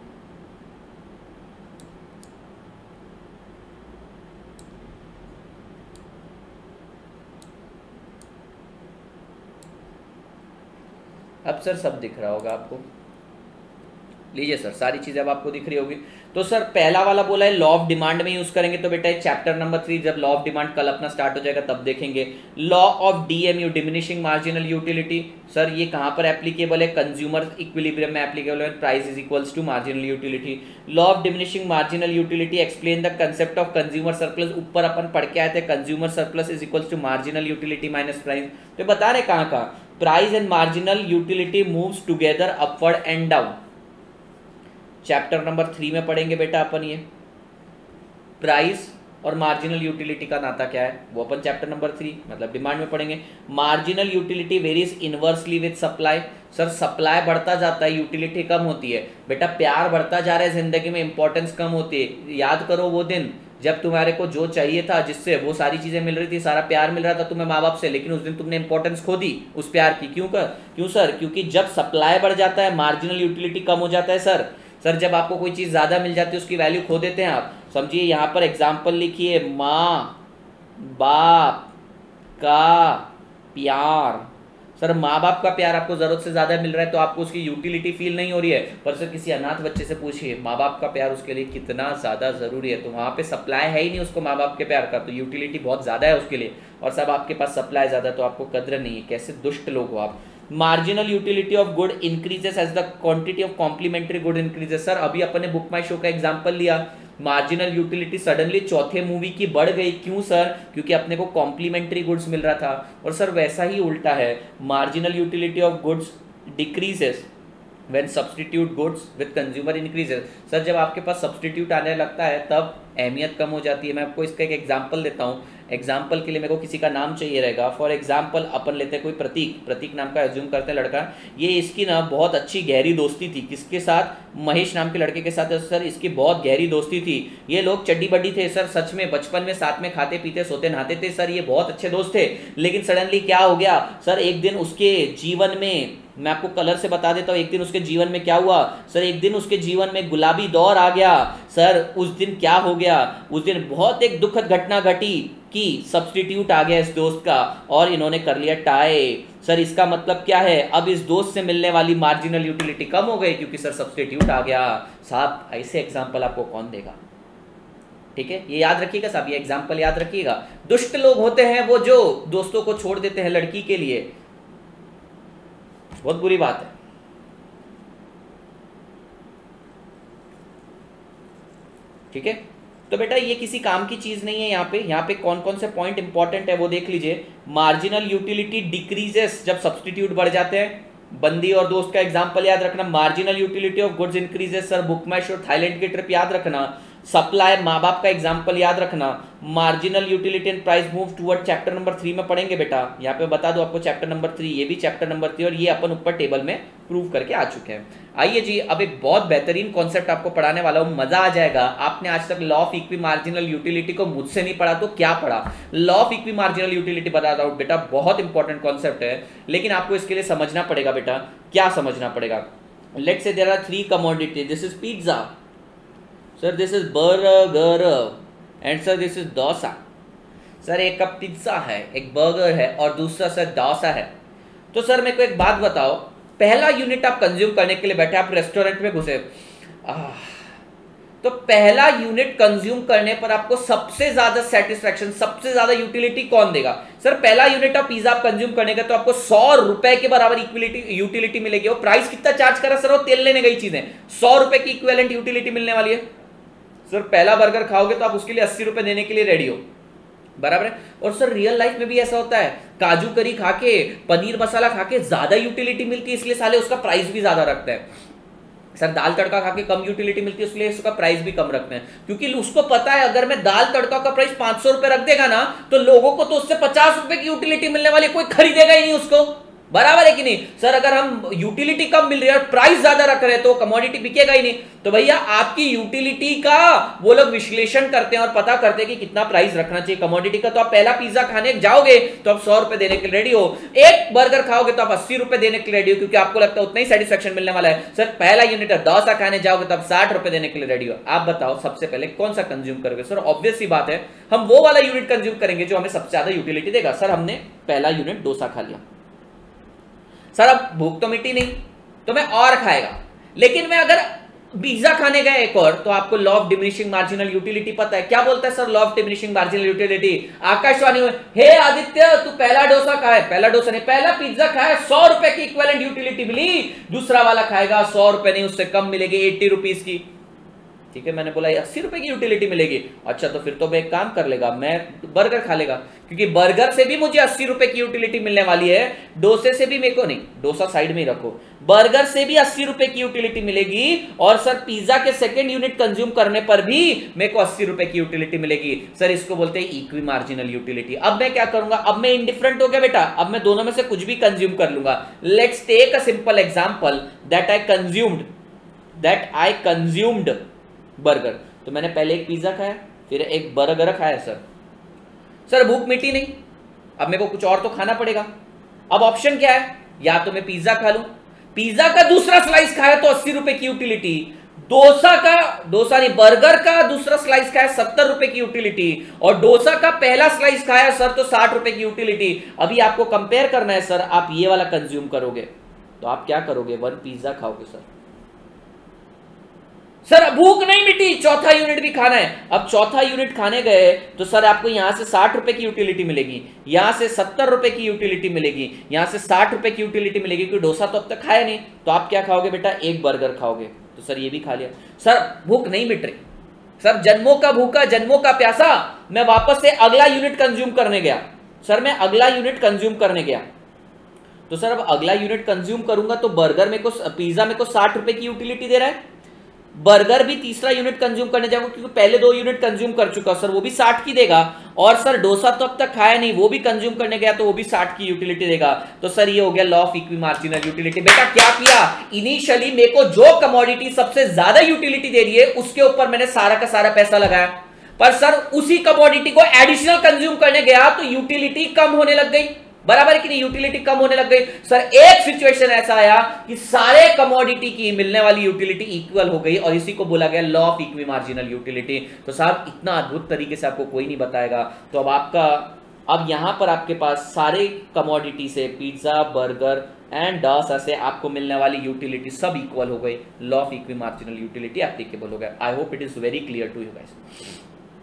अब सर सब दिख रहा होगा आपको। लीजिए सर, सारी चीजें अब आपको दिख रही होगी। तो सर पहला वाला बोला है लॉ ऑफ डिमांड में यूज करेंगे, तो बेटा चैप्टर नंबर 3 जब लॉ ऑफ डिमांड कल अपना स्टार्ट हो जाएगा तब देखेंगे। Law of DMU diminishing marginal utility, sir ये कहां पर एप्लीकेबल है? कंज्यूमर इक्विलिब्रियम में एप्लीकेबल है, price is equals to marginal utility. Law of diminishing marginal utility explain the concept of consumer surplus, ऊपर अपन पढ़ के आए थे, consumer surplus is equals to marginal utility minus price. तो बता रहे कहां का price and marginal utility moves together upward and down. Chapter number 3 में पढ़ेंगे बेटा अपन ये प्राइस और मार्जिनल यूटिलिटी का नाता क्या है, वो अपन चैप्टर नंबर 3 मतलब डिमांड में पढ़ेंगे। Marginal utility varies inversely with supply. Sir supply बढ़ता जाता है, यूटिलिटी कम होती है। बेटा प्यार बढ़ता जा रहा है जिंदगी में, इंपॉर्टेंस कम होती है। याद करो वो दिन जब तुम्हारे को जो चाहिए था, जिससे वो सारी चीजें मिल रही थी, सारा प्यार मिल रहा था तुम्हें माँ बाप से, लेकिन उस दिन तुमने इंपॉर्टेंस खो दी उस प्यार की। क्यों सर? क्योंकि जब सप्लाई बढ़ जाता है मार्जिनल यूटिलिटी कम हो जाता है सर जब आपको कोई चीज ज्यादा मिल जाती है उसकी वैल्यू खो देते हैं आप। समझिए यहाँ पर एग्जाम्पल लिखिए, माँ बाप का प्यार सर माँ बाप का प्यार आपको जरूरत से ज्यादा मिल रहा है तो आपको उसकी यूटिलिटी फील नहीं हो रही है, पर सर किसी अनाथ बच्चे से पूछिए माँ बाप का प्यार उसके लिए कितना ज्यादा जरूरी है, तो वहां पे सप्लाई है ही नहीं उसको माँ बाप के प्यार का, तो यूटिलिटी बहुत ज्यादा है उसके लिए, और सब आपके पास सप्लाई ज्यादा तो आपको कद्र नहीं है। कैसे दुष्ट लोग हो आप। Marginal utility of good increases as the quantity of complementary good increases. Sir अभी अपन ने बुक माई शो का एग्जांपल लिया, मार्जिनल यूटिलिटी सडनली चौथे मूवी की बढ़ गई, क्यों सर? क्योंकि अपने को कॉम्प्लीमेंट्री गुड्स मिल रहा था। और सर वैसा ही उल्टा है, marginal utility of goods decreases when substitute goods with consumer increases. Sir जब आपके पास सब्सटीट्यूट आने लगता है तब अहमियत कम हो जाती है। मैं आपको इसका एक एग्जांपल देता हूँ। एग्जाम्पल के लिए मेरे को किसी का नाम चाहिए रहेगा। फॉर एग्जाम्पल अपन लेते हैं कोई प्रतीक, प्रतीक नाम का एज्यूम करते हैं लड़का, ये इसकी ना बहुत अच्छी गहरी दोस्ती थी, किसके साथ? महेश नाम के लड़के के साथ। सर इसकी बहुत गहरी दोस्ती थी, ये लोग चड्डी बड्डी थे सर, सच में बचपन में साथ में खाते पीते सोते नहाते थे सर, ये बहुत अच्छे दोस्त थे। लेकिन सडनली क्या हो गया सर, एक दिन उसके जीवन में, मैं आपको कलर से बता देता हूँ, एक दिन उसके जीवन में क्या हुआ सर, एक दिन उसके जीवन में गुलाबी दौर आ गया सर। उस दिन क्या हो गया, उस दिन बहुत एक दुखद घटना घटी कि सब्स्टिट्यूट आ गया इस दोस्त का और इन्होंने कर लिया टाई। सर इसका मतलब क्या है, अब इस दोस्त से मिलने वाली मार्जिनल यूटिलिटी कम हो गई क्योंकि सर सब्स्टिट्यूट आ गया। साहब ऐसे एग्जाम्पल आपको कौन देगा? ठीक है, ये याद रखिएगा साहब, ये एग्जाम्पल याद रखिएगा। दुष्ट लोग होते हैं वो जो दोस्तों को छोड़ देते हैं लड़की के लिए, बहुत बुरी बात है। ठीक है, तो बेटा ये किसी काम की चीज नहीं है। यहाँ पे कौन कौन से पॉइंट इंपॉर्टेंट है वो देख लीजिए। मार्जिनल यूटिलिटी डिक्रीजेस जब सब्स्टिट्यूट बढ़ जाते हैं। बंदी और दोस्त का एग्जांपल याद रखना। Marginal utility of goods increases, sir Book My Show Thailand की ट्रिप याद रखना। सप्लाई माँ बाप का एग्जांपल याद रखना। Marginal utility and price move toward chapter number 3 में पढ़ेंगे बेटा। यहाँ पे बता दो आपको चैप्टर नंबर 3, ये भी चैप्टर नंबर 3 और ये अपन ऊपर टेबल में प्रूव करके आ चुके हैं। आइए जी, अब एक बहुत बेहतरीन कॉन्सेप्ट आपको पढ़ाने वाला हूं, मजा आ जाएगा। आपने आज तक law of equi marginal utility को मुझसे नहीं पढ़ा तो क्या पढ़ा? Law of equi marginal utility बता रहा हूं बेटा, बहुत इंपॉर्टेंट कॉन्सेप्ट है, लेकिन आपको इसके लिए समझना पड़ेगा बेटा। क्या समझना पड़ेगा? Let's say there are 3 commodity, this is pizza, sir this is burger and sir this is dosa. Sir एक कप पिज्जा है, एक बर्गर है और दूसरा सर डोसा है। तो सर मेरे को एक बात बताओ, पहला यूनिट आप कंज्यूम करने के लिए बैठे, आप रेस्टोरेंट में घुसे, तो पहला यूनिट कंज्यूम करने पर आपको सबसे ज्यादा सेटिस्फैक्शन, सबसे ज्यादा यूटिलिटी कौन देगा? सर पहला यूनिट ऑफ पिज्जा आप कंज्यूम करने का तो आपको 100 रुपए के बराबर यूटिलिटी मिलेगी। और प्राइस कितना चार्ज कर रहा है सर? वो तेल लेने गई चीजें, 100 रुपए की इक्विवेलेंट यूटिलिटी मिलने वाली है। सर पहला बर्गर खाओगे तो आप उसके लिए 80 रुपए देने के लिए रेडी हो, बराबर है। और सर रियल लाइफ में भी ऐसा होता है, काजू करी खा के, पनीर मसाला खा के ज्यादा यूटिलिटी मिलती है, इसलिए साले उसका प्राइस भी ज्यादा रखते हैं। सर दाल तड़का खा के कम यूटिलिटी मिलती है, इसलिए उसका प्राइस भी कम रखते हैं, क्योंकि उसको पता है अगर मैं दाल तड़का का प्राइस 500 रुपए रख देगा ना तो लोगों को तो उससे 50 रुपए की यूटिलिटी मिलने वाली, कोई खरीदेगा ही नहीं उसको, बराबर है कि नहीं? सर अगर हम यूटिलिटी कम मिल रही है और प्राइस ज्यादा रख रहे हैं तो कमोडिटी बिकेगा ही नहीं। तो भैया आपकी यूटिलिटी का वो लोग विश्लेषण करते हैं और पता करते हैं कि कितना प्राइस रखना चाहिए कमोडिटी का। तो आप पहला पिज्जा खाने जाओगे तो आप 100 रुपए देने के लिए रेडी हो, एक बर्गर खाओगे तो आप 80 रुपए देने के लिए रेडी हो, क्योंकि आपको लगता है उतना ही सेटिस्फेक्शन मिलने वाला है। सर पहला यूनिट डोसा खाने जाओगे तो आप 60 रुपए देने के लिए रेडी हो। आप बताओ सबसे पहले कौन सा कंज्यूम करोगे? सर ऑब्वियस सी बात है, हम वो वाला यूनिट कंज्यूम करेंगे जो हमें सबसे ज्यादा यूटिलिटी देगा। सर हमने पहला यूनिट डोसा खा लिया, सर अब भूख तो मिटी नहीं तो मैं और खाएगा, लेकिन मैं अगर पिज्जा खाने गए एक और, तो आपको law of diminishing marginal utility पता है, क्या बोलता है sir law of diminishing marginal utility? आकाशवाणी में, हे आदित्य तू पहला डोसा खाए, पहला डोसा नहीं पहला पिज्जा खाए, 100 रुपए की इक्विवेलेंट यूटिलिटी मिली, दूसरा वाला खाएगा 100 रुपए नहीं उससे कम मिलेगी, 80 रुपीज की। ठीक है, मैंने बोला 80 रुपए की यूटिलिटी मिलेगी, अच्छा तो फिर तो मैं एक काम कर लेगा, मैं बर्गर खा लेगा, क्योंकि बर्गर से भी मुझे 80 रुपए की यूटिलिटी मिलने वाली है, डोसे से भी मेरे को नहीं, डोसा साइड में ही रखो, बर्गर से भी 80 रुपए की यूटिलिटी मिलेगी, और सर पिज्जा के सेकंड यूनिट कंज्यूम करने पर भी मेरे को 80 रुपए की यूटिलिटी मिलेगी। सर इसको बोलते हैं इक्वी मार्जिनल यूटिलिटी। अब मैं क्या करूंगा, अब मैं इंडिफरेंट हो गया बेटा, अब मैं दोनों में से कुछ भी कंज्यूम कर लूंगा। Let's take a simple example that I consumed burger. तो मैंने पहले एक पिज्जा खाया, फिर एक बर्गर खाया। सर भूख मिटी नहीं, अब मेरे को कुछ और तो खाना पड़ेगा। अब ऑप्शन क्या है, या तो मैं पिज्जा खा लूं, पिज्जा का दूसरा स्लाइस खाया तो 80 रुपए की यूटिलिटी, डोसा नहीं, बर्गर का दूसरा स्लाइस खाया 70 रुपए की यूटिलिटी, और डोसा का पहला स्लाइस खाया सर तो 60 रुपए की यूटिलिटी। अभी आपको कंपेयर करना है सर, आप ये वाला कंज्यूम करोगे तो आप क्या करोगे, 1 पिज्जा खाओगे सर। सर भूख नहीं मिटी, चौथा यूनिट भी खाना है। अब चौथा यूनिट खाने गए तो सर आपको यहां से 60 रुपए की यूटिलिटी मिलेगी, यहां से 70 रुपए की यूटिलिटी मिलेगी, यहां से 60 रुपए की यूटिलिटी मिलेगी, क्योंकि डोसा तो अब तक खाया नहीं। तो आप क्या खाओगे बेटा, एक बर्गर खाओगे। तो सर ये भी खा लिया। सर भूख नहीं मिट रही सर, जन्मों का भूखा जन्मों का प्यासा। मैं वापस से अगला यूनिट कंज्यूम करने गया सर, मैं अगला यूनिट कंज्यूम करने गया। तो सर अब अगला यूनिट कंज्यूम करूंगा तो बर्गर मेरे को, पिज्जा मेरे को 60 रुपए की यूटिलिटी दे रहा है, बर्गर भी तीसरा यूनिट कंज्यूम करने जाऊंगा क्योंकि पहले 2 यूनिट कंज्यूम कर चुका सर, वो भी 60 की देगा। और सर डोसा तो अब तक खाया नहीं, वो भी कंज्यूम करने गया तो वो भी 60 की यूटिलिटी देगा। तो सर ये हो गया law of equi marginal utility. बेटा क्या किया, इनिशियली मेरे को जो कमोडिटी सबसे ज्यादा यूटिलिटी दे रही है उसके ऊपर मैंने सारा का सारा पैसा लगाया, पर सर उसी कमोडिटी को एडिशनल कंज्यूम करने गया तो यूटिलिटी कम होने लग गई, बराबर कि नहीं, यूटिलिटी कम होने लग गई। सर एक सिचुएशन ऐसा आया कि सारे कमोडिटी की मिलने वाली यूटिलिटी इक्वल हो गई, और इसी को बोला गया law of equi marginal utility. तो साहब इतना अद्भुत तरीके से आपको कोई नहीं बताएगा। तो अब आपका, अब यहां पर आपके पास सारे कमोडिटी से, पिज्जा, बर्गर एंड डोसा से आपको मिलने वाली यूटिलिटी सब इक्वल हो गई, law of equi marginal utility applicable हो गया। I hope it is very clear to you guys.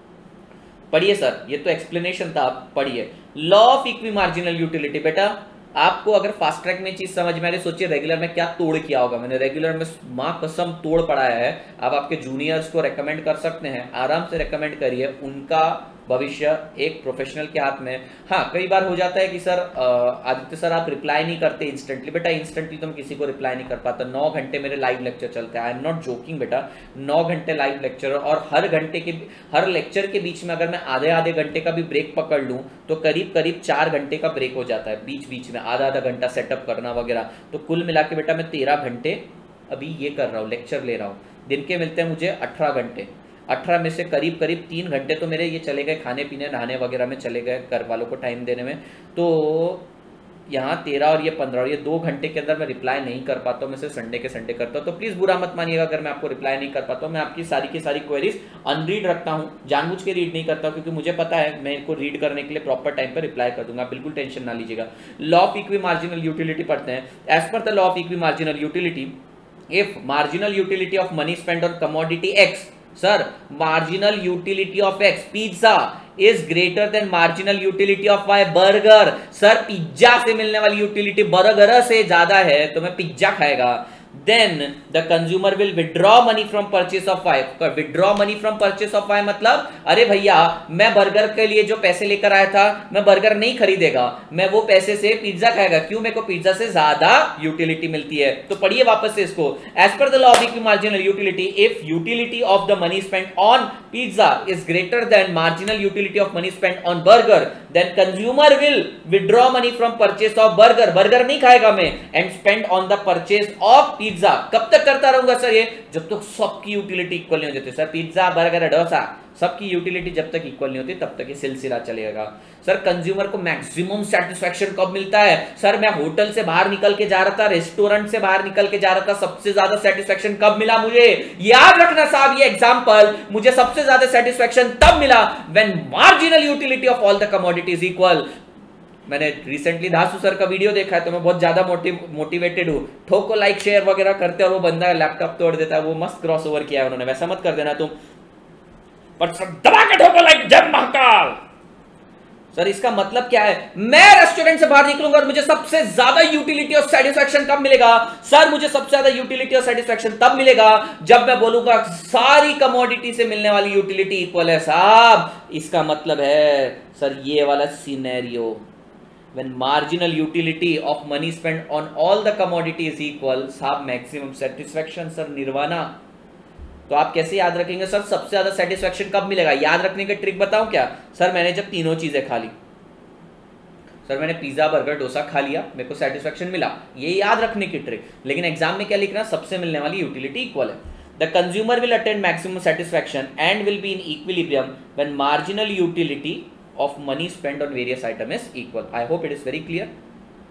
पढ़िए सर, ये तो एक्सप्लेनेशन था, आप पढ़िए law of equi marginal utility. बेटा आपको अगर फास्ट ट्रैक में चीज समझ में आ रही, सोचिए रेगुलर में क्या तोड़ किया होगा मैंने, रेगुलर में मां कसम तोड़ पढ़ाया है। आप आपके जूनियर्स को रेकमेंड कर सकते हैं, आराम से रेकमेंड करिए, उनका भविष्य एक प्रोफेशनल के हाथ में। हाँ कई बार हो जाता है कि सर आदित्य सर आप रिप्लाई नहीं करते इंस्टेंटली। बेटा इंस्टेंटली तो मैं किसी को रिप्लाई नहीं कर पाता, 9 घंटे मेरे लाइव लेक्चर चलते हैं, आई एम नॉट जोकिंग बेटा, 9 घंटे लाइव लेक्चर, और हर लेक्चर के बीच में अगर मैं आधे घंटे का भी ब्रेक पकड़ लूं तो करीब करीब 4 घंटे का ब्रेक हो जाता है बीच बीच में, आधा घंटा सेटअप करना वगैरह। तो कुल मिला के बेटा मैं 13 घंटे अभी ये कर रहा हूँ, लेक्चर ले रहा हूँ। दिन के मिलते हैं मुझे 18 घंटे, 18 में से करीब करीब 3 घंटे तो मेरे ये चले गए खाने पीने नहाने वगैरह में चले गए, घर वालों को टाइम देने में। तो यहाँ 13 और ये 15 और ये 2 घंटे के अंदर मैं रिप्लाई नहीं कर पाता हूँ, मैं सिर्फ संडे के संडे करता हूँ। तो प्लीज़ बुरा मत मानिएगा अगर मैं आपको रिप्लाई नहीं कर पाता हूँ। मैं आपकी सारी की सारी क्वेरीज अनरीड रखता हूँ, जानबूझ के रीड नहीं करता हूँ, क्योंकि मुझे पता है मैं इनको रीड करने के लिए प्रॉपर टाइम पर रिप्लाई कर दूंगा, बिल्कुल टेंशन ना लीजिएगा। Law of equi marginal utility पढ़ते हैं। As per the law of equi marginal utility, if marginal utility of money spend on commodity X, sir marginal utility of X pizza is greater than marginal utility of Y burger, sir pizza से मिलने वाली यूटिलिटी बर्गर से ज्यादा है तो मैं पिज्जा खाएगा। then the consumer will withdraw money from purchase of Y। withdraw money from purchase of Y मतलब अरे भैया मैं बर्गर के लिए जो पैसे लेकर आया था मैं बर्गर नहीं खरीदेगा, मैं वो पैसे से पिज्जा खाएगा, क्यों, मेरे को पिज्जा से ज्यादा यूटिलिटी मिलती है। तो पढ़िए वापस से इसको, as per the law of equi marginal utility, if utility of the money spent on pizza is greater than marginal utility of money spent on burger, then consumer will withdraw money from purchase of burger, burger नहीं खाएगा मैं, and spend on the purchase of pizza. कब तक करता रहूंगा सर ये, जब तक सबकी यूटिलिटी इक्वल नहीं हो जाती। सर पिज्जा बर्गर डोसा सबकी यूटिलिटी जब तक इक्वल नहीं होती तब तक ये सिलसिला चलेगा। सर कंज्यूमर को मैक्सिमम सेटिस्फैक्शन कब मिलता है, सर मैं होटल से बाहर निकल के जा रहा था, रेस्टोरेंट से बाहर निकल के जा रहा था, सबसे ज्यादा सेटिस्फैक्शन कब मिला मुझे, याद रखना साहब ये एग्जांपल, मुझे सबसे ज्यादा सेटिस्फैक्शन तब मिला when marginal utility of all the commodities equal. मैंने रिसेंटली धासु सर का वीडियो देखा है तो मैं बहुत ज्यादा मोटिवेटेड हूँ। ठोको लाइक शेयर वगैरह करते और वो बंदा लैपटॉप तोड़ देता है, वो मस्त क्रॉसओवर किया है उन्होंने, वैसा मत कर देना तुम, पर दबा के ठोको लाइक, जय महाकाल। सर इसका मतलब क्या है, मैं रेस्टोरेंट से बाहर निकलूंगा और मुझे सबसे ज्यादा यूटिलिटी और सेटिस्फैक्शन कब मिलेगा, सर मुझे सबसे ज्यादा यूटिलिटी और सेटिस्फैक्शन तब मिलेगा जब मैं बोलूंगा सारी कमोडिटी से मिलने वाली यूटिलिटी इक्वल है साहब। इसका मतलब है सर ये वाला scenario, when marginal utility of money spent on all the commodity is equal, साहब maximum satisfaction, सर निर्वाणा। तो आप कैसे याद रखेंगे सर सबसे ज्यादा सेटिस्फैक्शन कब मिलेगा, याद रखने का ट्रिक बताऊं क्या, सर मैंने जब तीनों चीजें खा ली, सर मैंने पिज्जा बर्गर डोसा खा लिया, मेरे को सेटिस्फैक्शन मिला, ये याद रखने की ट्रिक। लेकिन एग्जाम में क्या लिखना, सबसे मिलने वाली यूटिलिटी इक्वल है। The consumer will attain maximum satisfaction and will be in equilibrium when marginal utility of money spent on various items is equal. I hope it is very clear.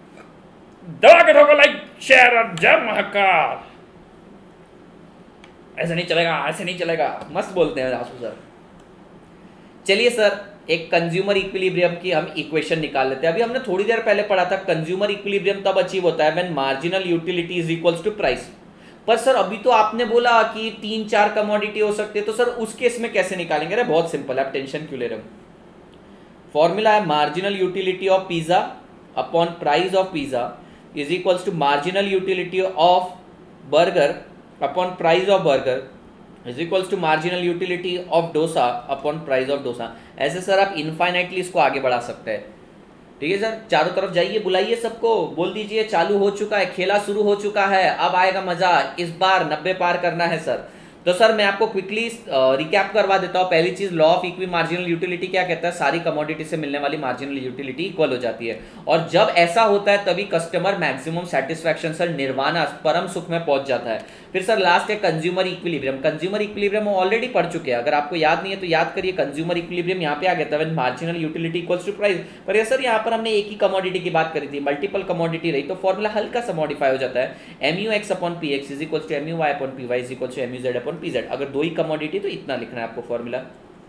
दबा के ठोको लाइक शेयर और जय महाकाल। ऐसे नहीं चलेगा, ऐसे नहीं चलेगा, मस्त बोलते हैं आंसू सर। चलिए सर, एक कंज्यूमर इक्विलिब्रियम की हम इक्वेशन निकाल लेते हैं। अभी हमने थोड़ी देर पहले पढ़ा था कंज्यूमर इक्विलिब्रियम तब अचीव होता है when marginal utility is equals to price. पर सर अभी तो आपने बोला कि 3-4 कमोडिटी हो सकती है, तो सर उस केस में कैसे निकालेंगे? अरे बहुत सिंपल है, आप टेंशन क्यों ले रहे हो। फॉर्मूला है marginal utility of pizza upon price of pizza is equals to marginal utility of burger upon price of burger is equals to marginal utility of dosa upon price of dosa. ऐसे सर आप इनफाइनाइटली इसको आगे बढ़ा सकते हैं। ठीक है सर, चारों तरफ जाइए, बुलाइए सबको, बोल दीजिए चालू हो चुका है, खेला शुरू हो चुका है, अब आएगा मजा, इस बार 90 पार करना है सर। तो सर मैं आपको क्विकली रिकैप करवा देता हूँ। पहली चीज, law of equi marginal utility क्या कहता है? सारी कमोडिटी से मिलने वाली मार्जिनल यूटिलिटी इक्वल हो जाती है, और जब ऐसा होता है तभी कस्टमर मैक्सिमम सेटिस्फैक्शन सर निर्वाणा परम सुख में पहुंच जाता है। फिर सर लास्ट है consumer equilibrium. Consumer equilibrium already पढ़ चुके हैं, अगर आपको याद नहीं है तो याद करिए। कंज्यूमर इक्विलिब्रियम यहाँ पे आ गया था when marginal utility equals to price. पर ये सर यहाँ पर हमने एक ही कमोडिटी की बात करी थी, मल्टीपल कमोडिटी रही तो फॉर्मूला हल्का सा मॉडिफाई हो जाता है। MUX upon PX is equals to MUY upon PY is equals to MUZ upon PZ। अगर दो ही कमोडिटी तो इतना लिखना है आपको फॉर्मूला।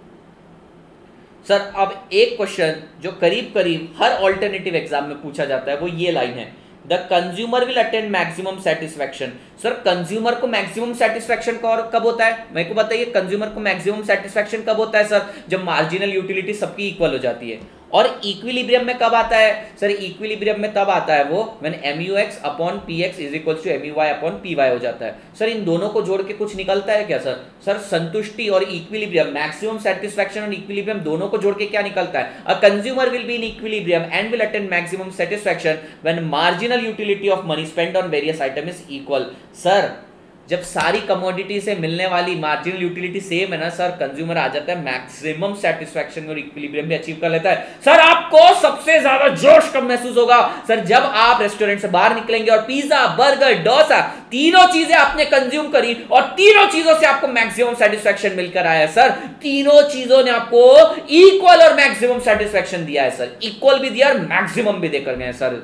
सर अब एक क्वेश्चन जो करीब करीब हर ऑल्टरनेटिव एग्जाम में पूछा जाता है वो ये लाइन है, the consumer will attain maximum satisfaction. Sir consumer को मैक्सिमम सेटिस्फैक्शन कब होता है? मेरे को बताइए, कंज्यूमर को मैक्सिमम सेटिस्फैक्शन कब होता है सर? जब मार्जिनल यूटिलिटी सबकी इक्वल हो जाती है। और इक्विलिब्रियम में कब आता है सर? इक्विलिब्रियम में तब आता है वो when MUX upon PX is equals to MUY upon PY हो जाता है। सर इन दोनों को जोड़ के कुछ निकलता है क्या सर? सर संतुष्टि और इक्विलिब्रियम, मैक्सिमम सेटिस्फैक्शन और इक्विलिब्रियम दोनों को जोड़ के क्या निकलता है? A consumer will be in equilibrium and will attain maximum satisfaction when marginal utility of money spent on various item is equal. Sir जब सारी कमोडिटी से मिलने वाली मार्जिनल यूटिलिटी सेम है ना सर, कंज्यूमर आ जाता है मैक्सिमम सेटिस्फैक्शन और इक्विलिब्रियम भी अचीव कर लेता है। सर आपको सबसे ज्यादा जोश कब महसूस होगा सर? जब आप रेस्टोरेंट से बाहर निकलेंगे और पिज्जा, बर्गर, डोसा तीनों चीजें आपने कंज्यूम करी और तीनों चीजों से आपको मैक्सिमम सेटिस्फैक्शन मिलकर आया है सर। तीनों चीजों ने आपको इक्वल और मैक्सिमम सेटिस्फैक्शन दिया है सर, इक्वल भी दिया और मैक्सिमम भी देकर गए सर।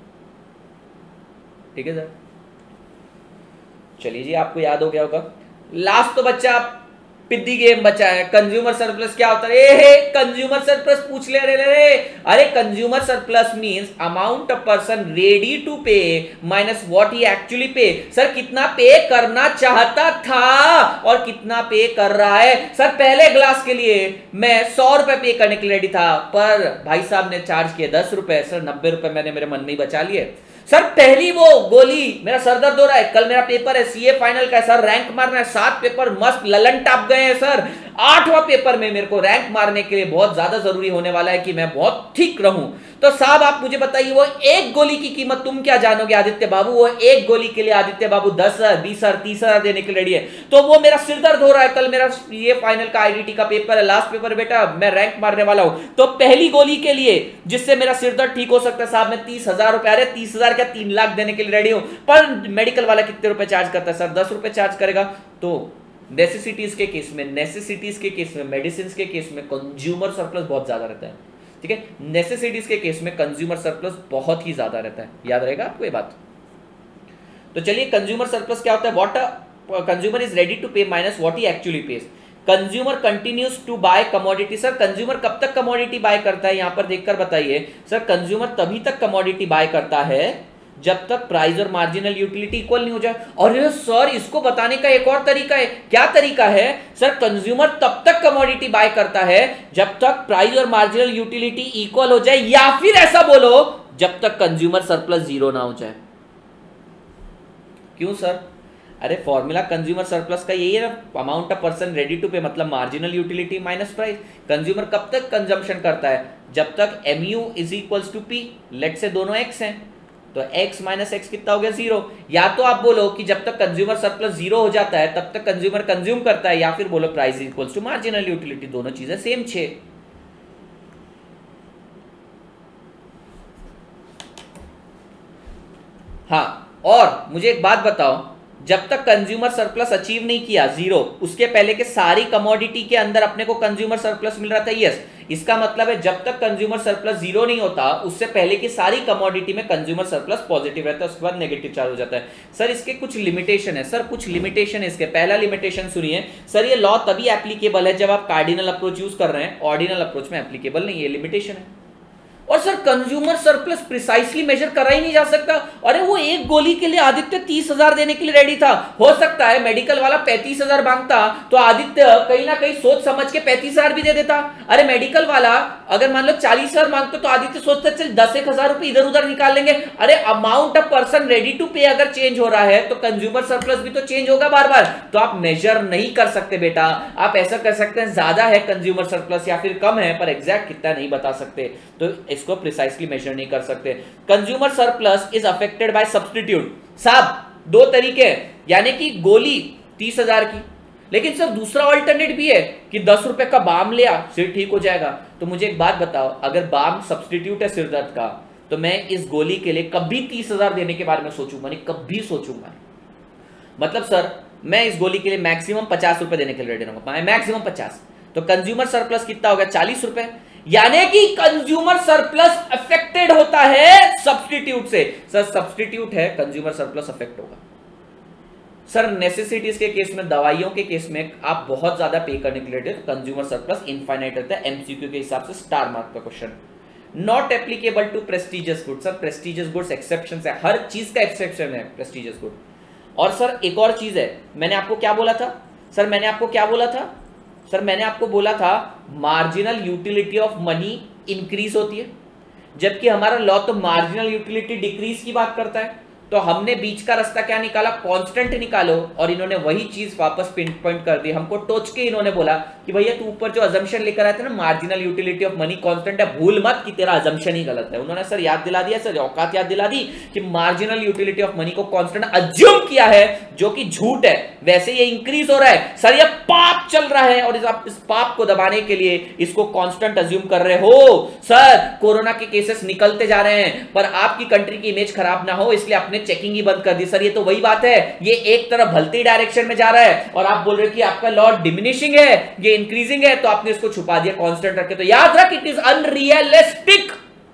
ठीक है सर, चलिए जी, आपको याद हो गया होगा। लास्ट तो बच्चा पिद्दी गेम बचा है, कंज्यूमर सरप्लस क्या होता है? कंज्यूमर सरप्लस पूछ ले रे। अरे consumer surplus means amount a person ready to pay minus what he actually pay. Sir कितना पे करना चाहता था और कितना पे कर रहा है। सर पहले ग्लास के लिए मैं 100 रुपए पे करने के लिए रेडी था, पर भाई साहब ने चार्ज किए 10 रुपए। सर 90 रुपए मैंने मेरे मन में ही बचा लिए। सर पहली वो गोली, मेरा सर दर्द हो रहा है, कल मेरा पेपर है, CA फाइनल का है सर, रैंक मारना है, 7 पेपर मस्त ललन टाप गए हैं सर। 8वां पेपर में मेरे को रैंक मारने के लिए बहुत ज्यादा जरूरी होने वाला है कि मैं बहुत ठीक रहूं। तो साहब आप मुझे बताइए, वो एक गोली की कीमत तुम क्या जानोगे आदित्य बाबू? वो एक गोली के लिए आदित्य बाबू 10,000, 20,000, 30,000 देने के लिए रेडी है। तो वो मेरा सिर दर्द हो रहा है, कल मेरा CA फाइनल का IDT का पेपर है, लास्ट पेपर बेटा, मैं रैंक मारने वाला हूं। तो पहली गोली के लिए जिससे मेरा सिर दर्द ठीक हो सकता है साहब, मैं 30,000 रुपए, अरे 30,000 क्या 3 लाख देने के लिए रेडी हूं। पर मेडिकल वाला कितने रुपए चार्ज करता है सर? 10 रुपए चार्ज करेगा। तो नेसेसिटीज के केस में, मेडिसिन के केस में कंज्यूमर सरप्लस बहुत ज्यादा रहता है। ठीक है, नेसेसिटीज के केस में कंज्यूमर सरप्लस बहुत ही ज्यादा रहता है, याद रहेगा आपको ये बात। तो चलिए, कंज्यूमर सरप्लस क्या होता है? What consumer is ready to pay minus what he actually pays. Consumer continues to buy commodity. Sir consumer कब तक कमोडिटी बाय करता है? यहां पर देखकर बताइए सर। कंज्यूमर तभी तक कमोडिटी बाय करता है जब तक प्राइस और मार्जिनल यूटिलिटी इक्वल नहीं हो जाए। और सर इसको बताने का एक और तरीका है। क्या तरीका है सर? कंज्यूमर तब तक कमोडिटी बाय करता है जब तक प्राइस और मार्जिनल यूटिलिटी इक्वल हो जाए, या फिर ऐसा बोलो जब तक कंज्यूमर सरप्लस 0 ना हो जाए। क्यों सर? अरे फॉर्मूला कंज्यूमर सरप्लस का यही है ना, amount of person ready to pay मतलब marginal utility minus price. Consumer कब तक कंजम्पशन करता है? जब तक MU is equals to P। Let say दोनों x हैं, तो x माइनस एक्स कितना हो गया? 0। या तो आप बोलो कि जब तक कंज्यूमर सरप्लस 0 हो जाता है तब तक कंज्यूमर कंज्यूम करता है, या फिर बोलो price equals to marginal utility. दोनों चीजें सेम 6। हाँ, और मुझे एक बात बताओ, जब तक कंज्यूमर सरप्लस अचीव नहीं किया जीरो, उसके पहले के सारी कमोडिटी के अंदर अपने को कंज्यूमर सरप्लस मिल रहा था। यस, इसका मतलब है जब तक कंज्यूमर सरप्लस जीरो नहीं होता उससे पहले की सारी कमोडिटी में कंज्यूमर सरप्लस पॉजिटिव रहता है, उसके बाद नेगेटिव चार्ज हो जाता है। सर इसके कुछ लिमिटेशन है, सर कुछ लिमिटेशन है इसके। पहला लिमिटेशन सुनिए सर, ये लॉ तभी एप्लीकेबल है जब आप कार्डिनल अप्रोच यूज कर रहे हैं, ऑर्डिनल अप्रोच में एप्लीकेबल नहीं है, लिमिटेशन है। और sir consumer surplus precisely measure करा ही नहीं जा सकता। अरे वो एक गोली के लिए आदित्य 30,000 देने के लिए रेडी था, हो सकता है मेडिकल वाला 35,000 मांगता तो आदित्य कहीं ना कहीं सोच समझ के 35,000 भी दे देता। अरे मेडिकल वाला अगर मान लो 40,000 मांगते तो आदित्य सोचता चल 10,000 रुपए इधर उधर निकाल लेंगे। अरे amount of person ready to pay अगर चेंज हो रहा है तो कंज्यूमर सरप्लस भी तो चेंज होगा बार बार। तो आप मेजर नहीं कर सकते बेटा, आप ऐसा कर सकते हैं ज्यादा है कंज्यूमर सरप्लस या फिर कम है, पर एग्जैक्ट कितना नहीं बता सकते, तो इसको प्रिसाइसली मेजर नहीं कर सकते। Consumer surplus is affected by substitute. साहब दो तरीके, यानी कि गोली 30,000 की, लेकिन सर दूसरा ऑल्टरनेट भी है कि 10 रुपए का बाम लिया सिर ठीक हो जाएगा। तो मुझे एक बात बताओ, अगर बाम सब्स्टिट्यूट है सिर दर्द का तो मैं इस गोली के लिए कभी 30,000 देने के बारे में सोचूंगा नहीं, कभी सोचूंगा नहीं। मतलब सर मैं इस गोली के लिए मैक्सिमम 50 रुपए देने के लिए रेडी रहूंगा, मैक्सिमम 50। तो कंज्यूमर सरप्लस कितना होगा? 40 रुपए। यानी कि कंज्यूमर सरप्लस अफेक्टेड होता है सब्स्टिट्यूट से। सर सब्स्टिट्यूट है, कंज्यूमर सरप्लस अफेक्ट होगा। सर नेसेसिटीज के केस में, दवाइयों के केस में आप बहुत ज्यादा पे करने के लिए कंज्यूमर सरप्लस इनफाइनाइट रहता है। एमसीक्यू के हिसाब से स्टार मार्क का question. Not applicable to prestigious goods. Sir prestigious goods exception है, हर चीज का एक्सेप्शन है प्रेस्टिजियस गुड। और सर एक और चीज है, मैंने आपको क्या बोला था? सर मैंने आपको क्या बोला था? सर मैंने आपको बोला था marginal utility of money increase होती है, जबकि हमारा लॉ तो मार्जिनल यूटिलिटी डिक्रीज की बात करता है। तो हमने बीच का रास्ता क्या निकाला? कांस्टेंट निकालो, और इन्होंने वही चीज वापस पिन पॉइंट कर दी। हमको टोच के इन्होंने बोला कि भैया तू ऊपर जो अजम्पशन लेकर आए थे ना, marginal utility of money constant है, भूल मत कि तेरा अजम्पशन ही गलत है। उन्होंने सर याद दिला दिया, सर औकात याद दिला दी कि मार्जिनल यूटिलिटी ऑफ मनी को कांस्टेंट अज्यूम किया है, जो कि झूठ है। वैसे ये इंक्रीज हो रहा है सर, ये पाप चल रहा है, और इस पाप को दबाने के लिए इसको कांस्टेंट अज्यूम कर रहे हो। सर कोरोना के केसेस निकलते जा रहे हैं, पर आपकी कंट्री की इमेज खराब ना हो इसलिए आपने चेकिंग ही बंद कर दी। सर ये तो वही बात है, ये एक तरफ भलती डायरेक्शन में जा रहा है और आप बोल रहे हो कि आपका लॉ डिमिनिशिंग है, ये इंक्रीजिंग है, तो आपने इसको छुपा दिया कांस्टेंट रख के। तो याद रख, इट इज अनरियलिस्टिक।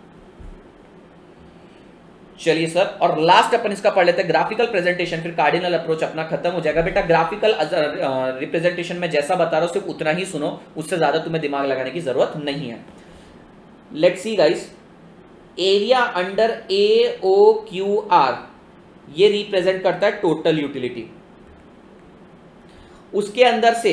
चलिए सर, और लास्ट अपन इसका पढ़ लेते हैं ग्राफिकल प्रेजेंटेशन, फिर कार्डिनल अप्रोच अपना खत्म हो जाएगा। बेटा ग्राफिकल रिप्रेजेंटेशन में जैसा बता रहा हूं सिर्फ उतना ही सुनो, उससे ज्यादा तुम्हें दिमाग लगाने की जरूरत नहीं है। Let's see guys, area under AOQR ये रिप्रेजेंट करता है टोटल यूटिलिटी। उसके अंदर से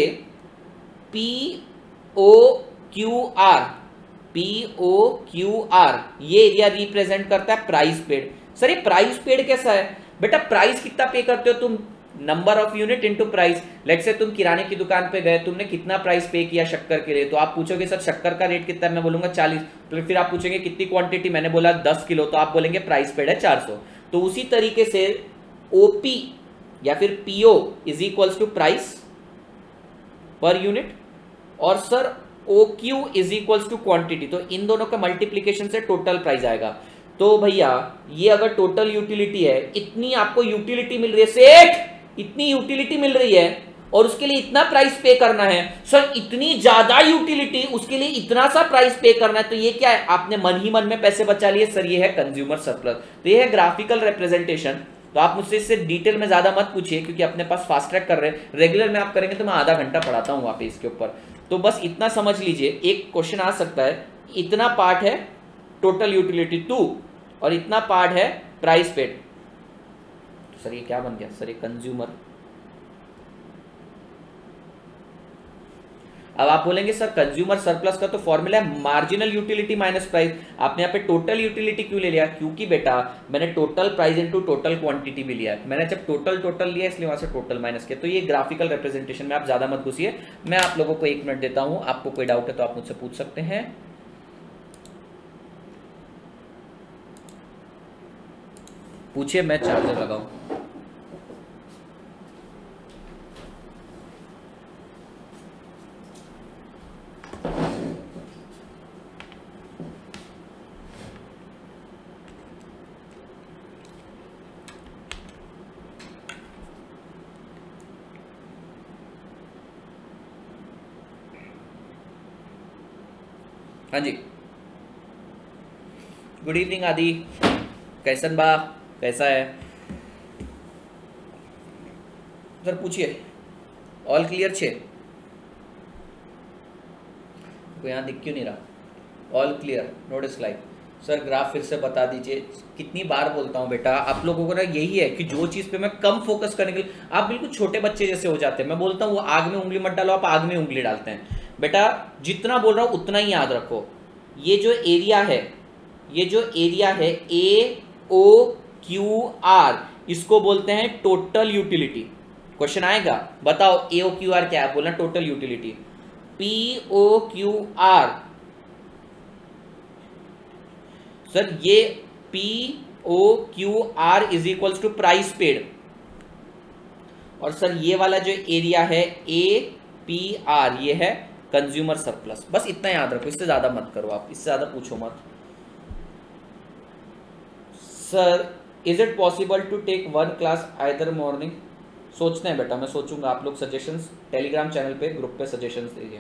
POQR ये एरिया रिप्रेजेंट करता है प्राइस पेड। सर ये प्राइस पेड कैसा है? बेटा प्राइस कितना पे करते हो तुम? Number of unit into price. Let's say तुम किराने की दुकान पे गए, तुमने कितना प्राइस पे किया शक्कर के लिए, तो आप पूछोगे सर शक्कर का रेट कितना है? मैं बोलूंगा 40। फिर आप पूछेंगे कितनी क्वांटिटी? मैंने बोला 10 किलो, तो आप बोलेंगे प्राइस पेड है 400। तो उसी तरीके से OP या फिर PO is equals to price per unit, और sir OQ is equals to quantity. तो इन दोनों का मल्टीप्लीकेशन से टोटल प्राइस आएगा। तो भैया ये अगर टोटल यूटिलिटी है, इतनी आपको यूटिलिटी मिल रही है सेठ, इतनी यूटिलिटी मिल रही है और उसके लिए इतना प्राइस पे करना है। सर इतनी ज्यादा यूटिलिटी, उसके लिए इतना सा प्राइस पे करना है, तो ये क्या है? आपने मन ही मन में पैसे बचा लिए। सर ये है कंज्यूमर सरप्लस। तो ये है ग्राफिकल रिप्रेजेंटेशन। तो आप मुझसे इससे डिटेल में ज्यादा मत पूछिए, क्योंकि अपने पास फास्ट ट्रैक कर रहे हैं। रेगुलर में आप करेंगे तो मैं आधा घंटा पढ़ाता हूं वहां पे इसके ऊपर। तो बस इतना समझ लीजिए, एक क्वेश्चन आ सकता है, इतना पार्ट है टोटल यूटिलिटी 2 और इतना पार्ट है प्राइस पेड। तो सर ये क्या बन गया? सर ये कंज्यूमर। अब आप बोलेंगे सर कंज्यूमर सरप्लस का तो फॉर्मूला है मार्जिनल यूटिलिटी माइनस प्राइस, आपने यहाँ पे टोटल यूटिलिटी क्यों ले लिया? क्योंकि बेटा मैंने total price into total quantity भी लिया है। मैंने जब टोटल लिया इसलिए वहां से टोटल माइनस किया। तो ये ग्राफिकल रिप्रेजेंटेशन में आप ज्यादा मत घुसिए। मैं आप लोगों को 1 मिनट देता हूं, आपको कोई डाउट है तो आप मुझसे पूछ सकते हैं। पूछिए, मैं चार्जर लगाऊं। हाँ जी, गुड इवनिंग आदि, कैसन बा, कैसा है सर? पूछिए, ऑल क्लियर छे? तो यहाँ दिख क्यों नहीं रहा? All clear, no dislike. Sir graph फिर से बता दीजिए। कितनी बार बोलता हूँ बेटा, आप लोगों को ना यही है कि जो चीज़ पे मैं कम फोकस करने के लिए आप बिल्कुल छोटे बच्चे जैसे हो जाते हैं। मैं बोलता हूँ वो आग में उंगली मत डालो, आप आग में उंगली डालते हैं। बेटा जितना बोल रहा हूँ उतना ही याद रखो। ये जो एरिया है, ये जो एरिया है AOQR, इसको बोलते हैं टोटल यूटिलिटी। क्वेश्चन आएगा, बताओ AOQR क्या है? बोलना टोटल यूटिलिटी। POQR, सर ये POQR is equals to price paid. और सर ये वाला जो एरिया है APR, ये है कंज्यूमर सरप्लस। बस इतना याद रखो, इससे ज्यादा मत करो, आप इससे ज्यादा पूछो मत। Sir is it possible to take one class either morning? सोचते हैं बेटा, मैं सोचूंगा। आप लोग सजेशंस टेलीग्राम चैनल पे, ग्रुप पे सजेशंस दीजिए।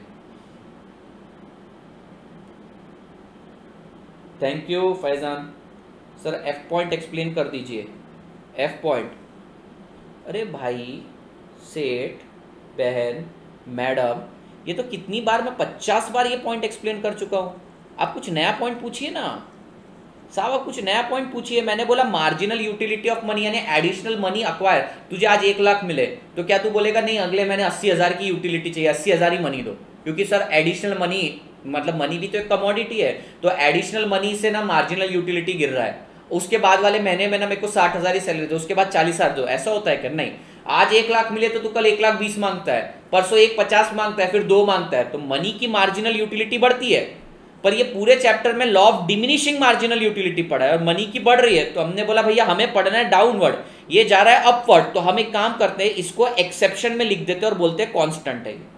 Thank you Faizan. Sir F point explain कर दीजिए। F पॉइंट, अरे भाई सेठ, बहन, मैडम, ये तो कितनी बार, मैं 50 बार ये पॉइंट एक्सप्लेन कर चुका हूँ। आप कुछ नया पॉइंट पूछिए ना साहब, आप कुछ नया पॉइंट पूछिए। मैंने बोला मार्जिनल यूटिलिटी ऑफ मनी, यानी एडिशनल मनी अक्वायर। तुझे आज 1 लाख मिले तो क्या तू बोलेगा नहीं अगले महीने 80,000 की यूटिलिटी चाहिए, 80,000 ही मनी दो? क्योंकि सर एडिशनल मनी, मतलब मनी भी तो एक कमोडिटी है, तो एडिशनल मनी से ना मार्जिनल यूटिलिटी गिर रहा है। उसके बाद वाले महीने में ना मेरे को 60,000 ही सैलरी दो, उसके बाद 40,000 दो। ऐसा होता है क्या? नहीं। आज 1 लाख मिले तो तू कल 1,20,000 मांगता है, परसों 1,50,000 मांगता है, फिर 2 मांगता है। तो मनी की मार्जिनल यूटिलिटी बढ़ती है। पर ये पूरे चैप्टर में law of diminishing marginal utility पढ़ा है और मनी की बढ़ रही है। तो हमने बोला भैया हमें पढ़ना है डाउनवर्ड, ये जा रहा है अपवर्ड। तो हम एक काम करते हैं, इसको एक्सेप्शन में लिख देते हैं और बोलते हैं कांस्टेंट है।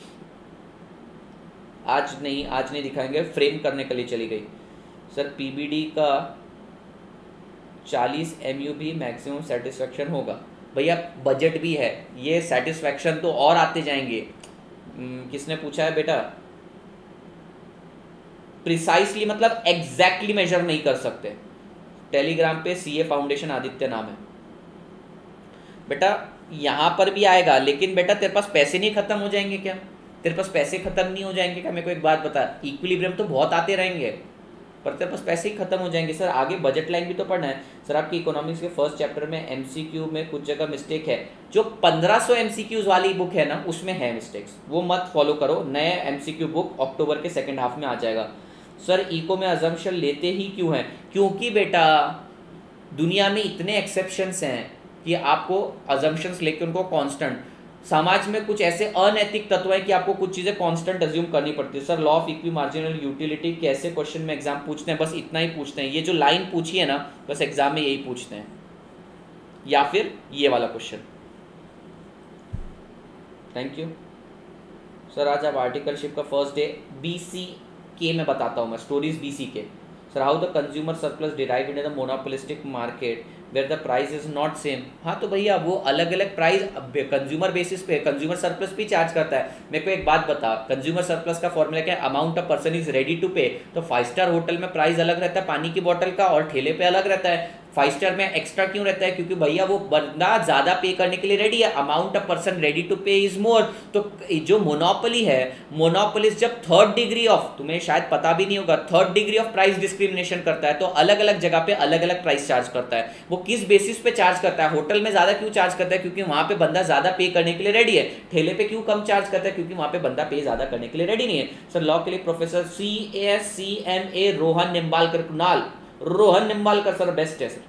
आज नहीं दिखाएंगे, फ्रेम करने के लिए चली गई। सर पीबीडी का 40 MUB मैक्सिमम सेटिस्फेक्शन होगा? भैया बजट भी है, ये सेटिस्फेक्शन तो और आते जाएंगे। किसने पूछा है बेटा? प्रिसाइसली मतलब एग्जैक्टली मेजर नहीं कर सकते। टेलीग्राम पे CA फाउंडेशन आदित्य नाम है बेटा। यहां पर भी आएगा, लेकिन बेटा तेरे पास पैसे नहीं खत्म हो जाएंगे क्या? तेरे पास पैसे खत्म नहीं हो जाएंगे क्या? मेरे को एक बात बता, इक्विलिब्रियम तो बहुत आते रहेंगे पर तेरे पास पैसे ही खत्म हो जाएंगे। सर आगे बजट लाइन भी तो पढ़ना है। सर आपकी इकोनॉमिक्स के फर्स्ट चैप्टर में MCQ में कुछ जगह मिस्टेक है। जो 1500 MCQs वाली बुक है ना, उसमें है मिस्टेक्स, वो मत फॉलो करो। नए MCQ बुक अक्टूबर के सेकेंड हाफ में आ जाएगा। सर इको में अजम्पशन लेते ही क्यों हैं? क्योंकि बेटा दुनिया में इतने एक्सेप्शंस हैं कि आपको अजम्पशंस लेके उनको कांस्टेंट, समाज में कुछ ऐसे अनैतिक तत्व हैं कि आपको कुछ चीज़ें कांस्टेंट अज्यूम करनी पड़ती है। Sir law of equi marginal utility कैसे क्वेश्चन में एग्जाम पूछते हैं? बस इतना ही पूछते हैं, ये जो लाइन पूछी है ना, बस एग्जाम में यही पूछते हैं, या फिर ये वाला क्वेश्चन। Thank you sir. आज आप आर्टिकलशिप का फर्स्ट डे BCK में बताता हूँ मैं, stories BCK। Sir how the consumer surplus derive in the monopolistic market where the price is not same. हाँ तो भैया वो अलग अलग प्राइस कंज्यूमर बेसिस पे कंज्यूमर सरप्लस भी चार्ज करता है। मेरे को एक बात बता, कंज्यूमर सरप्लस का फॉर्मूला क्या है? Amount a person is ready to pay. तो 5 स्टार होटल में प्राइस अलग रहता है पानी की बोतल का, और ठेले पे अलग रहता है। 5 स्टार में एक्स्ट्रा क्यों रहता है? क्योंकि भैया वो बंदा ज्यादा पे करने के लिए रेडी है। Amount of person ready to pay is more. तो जो मोनोपोली है, मोनोपोलिस्ट जब 3rd डिग्री ऑफ, तुम्हें शायद पता भी नहीं होगा, 3rd degree of price discrimination करता है, तो अलग अलग जगह पे अलग अलग प्राइस चार्ज करता है। वो किस बेसिस पे चार्ज करता है? होटल में ज्यादा क्यों चार्ज करता है? क्योंकि वहां पे बंदा ज्यादा पे करने के लिए रेडी है। ठेले पे क्यों कम चार्ज करता है? क्योंकि वहां पे बंदा पे ज्यादा करने के लिए रेडी नहीं है। सर लॉ के लिए professor CASCMA Rohan Nimbalkar, Kunal Rohan Nimbalkar sir best है सर।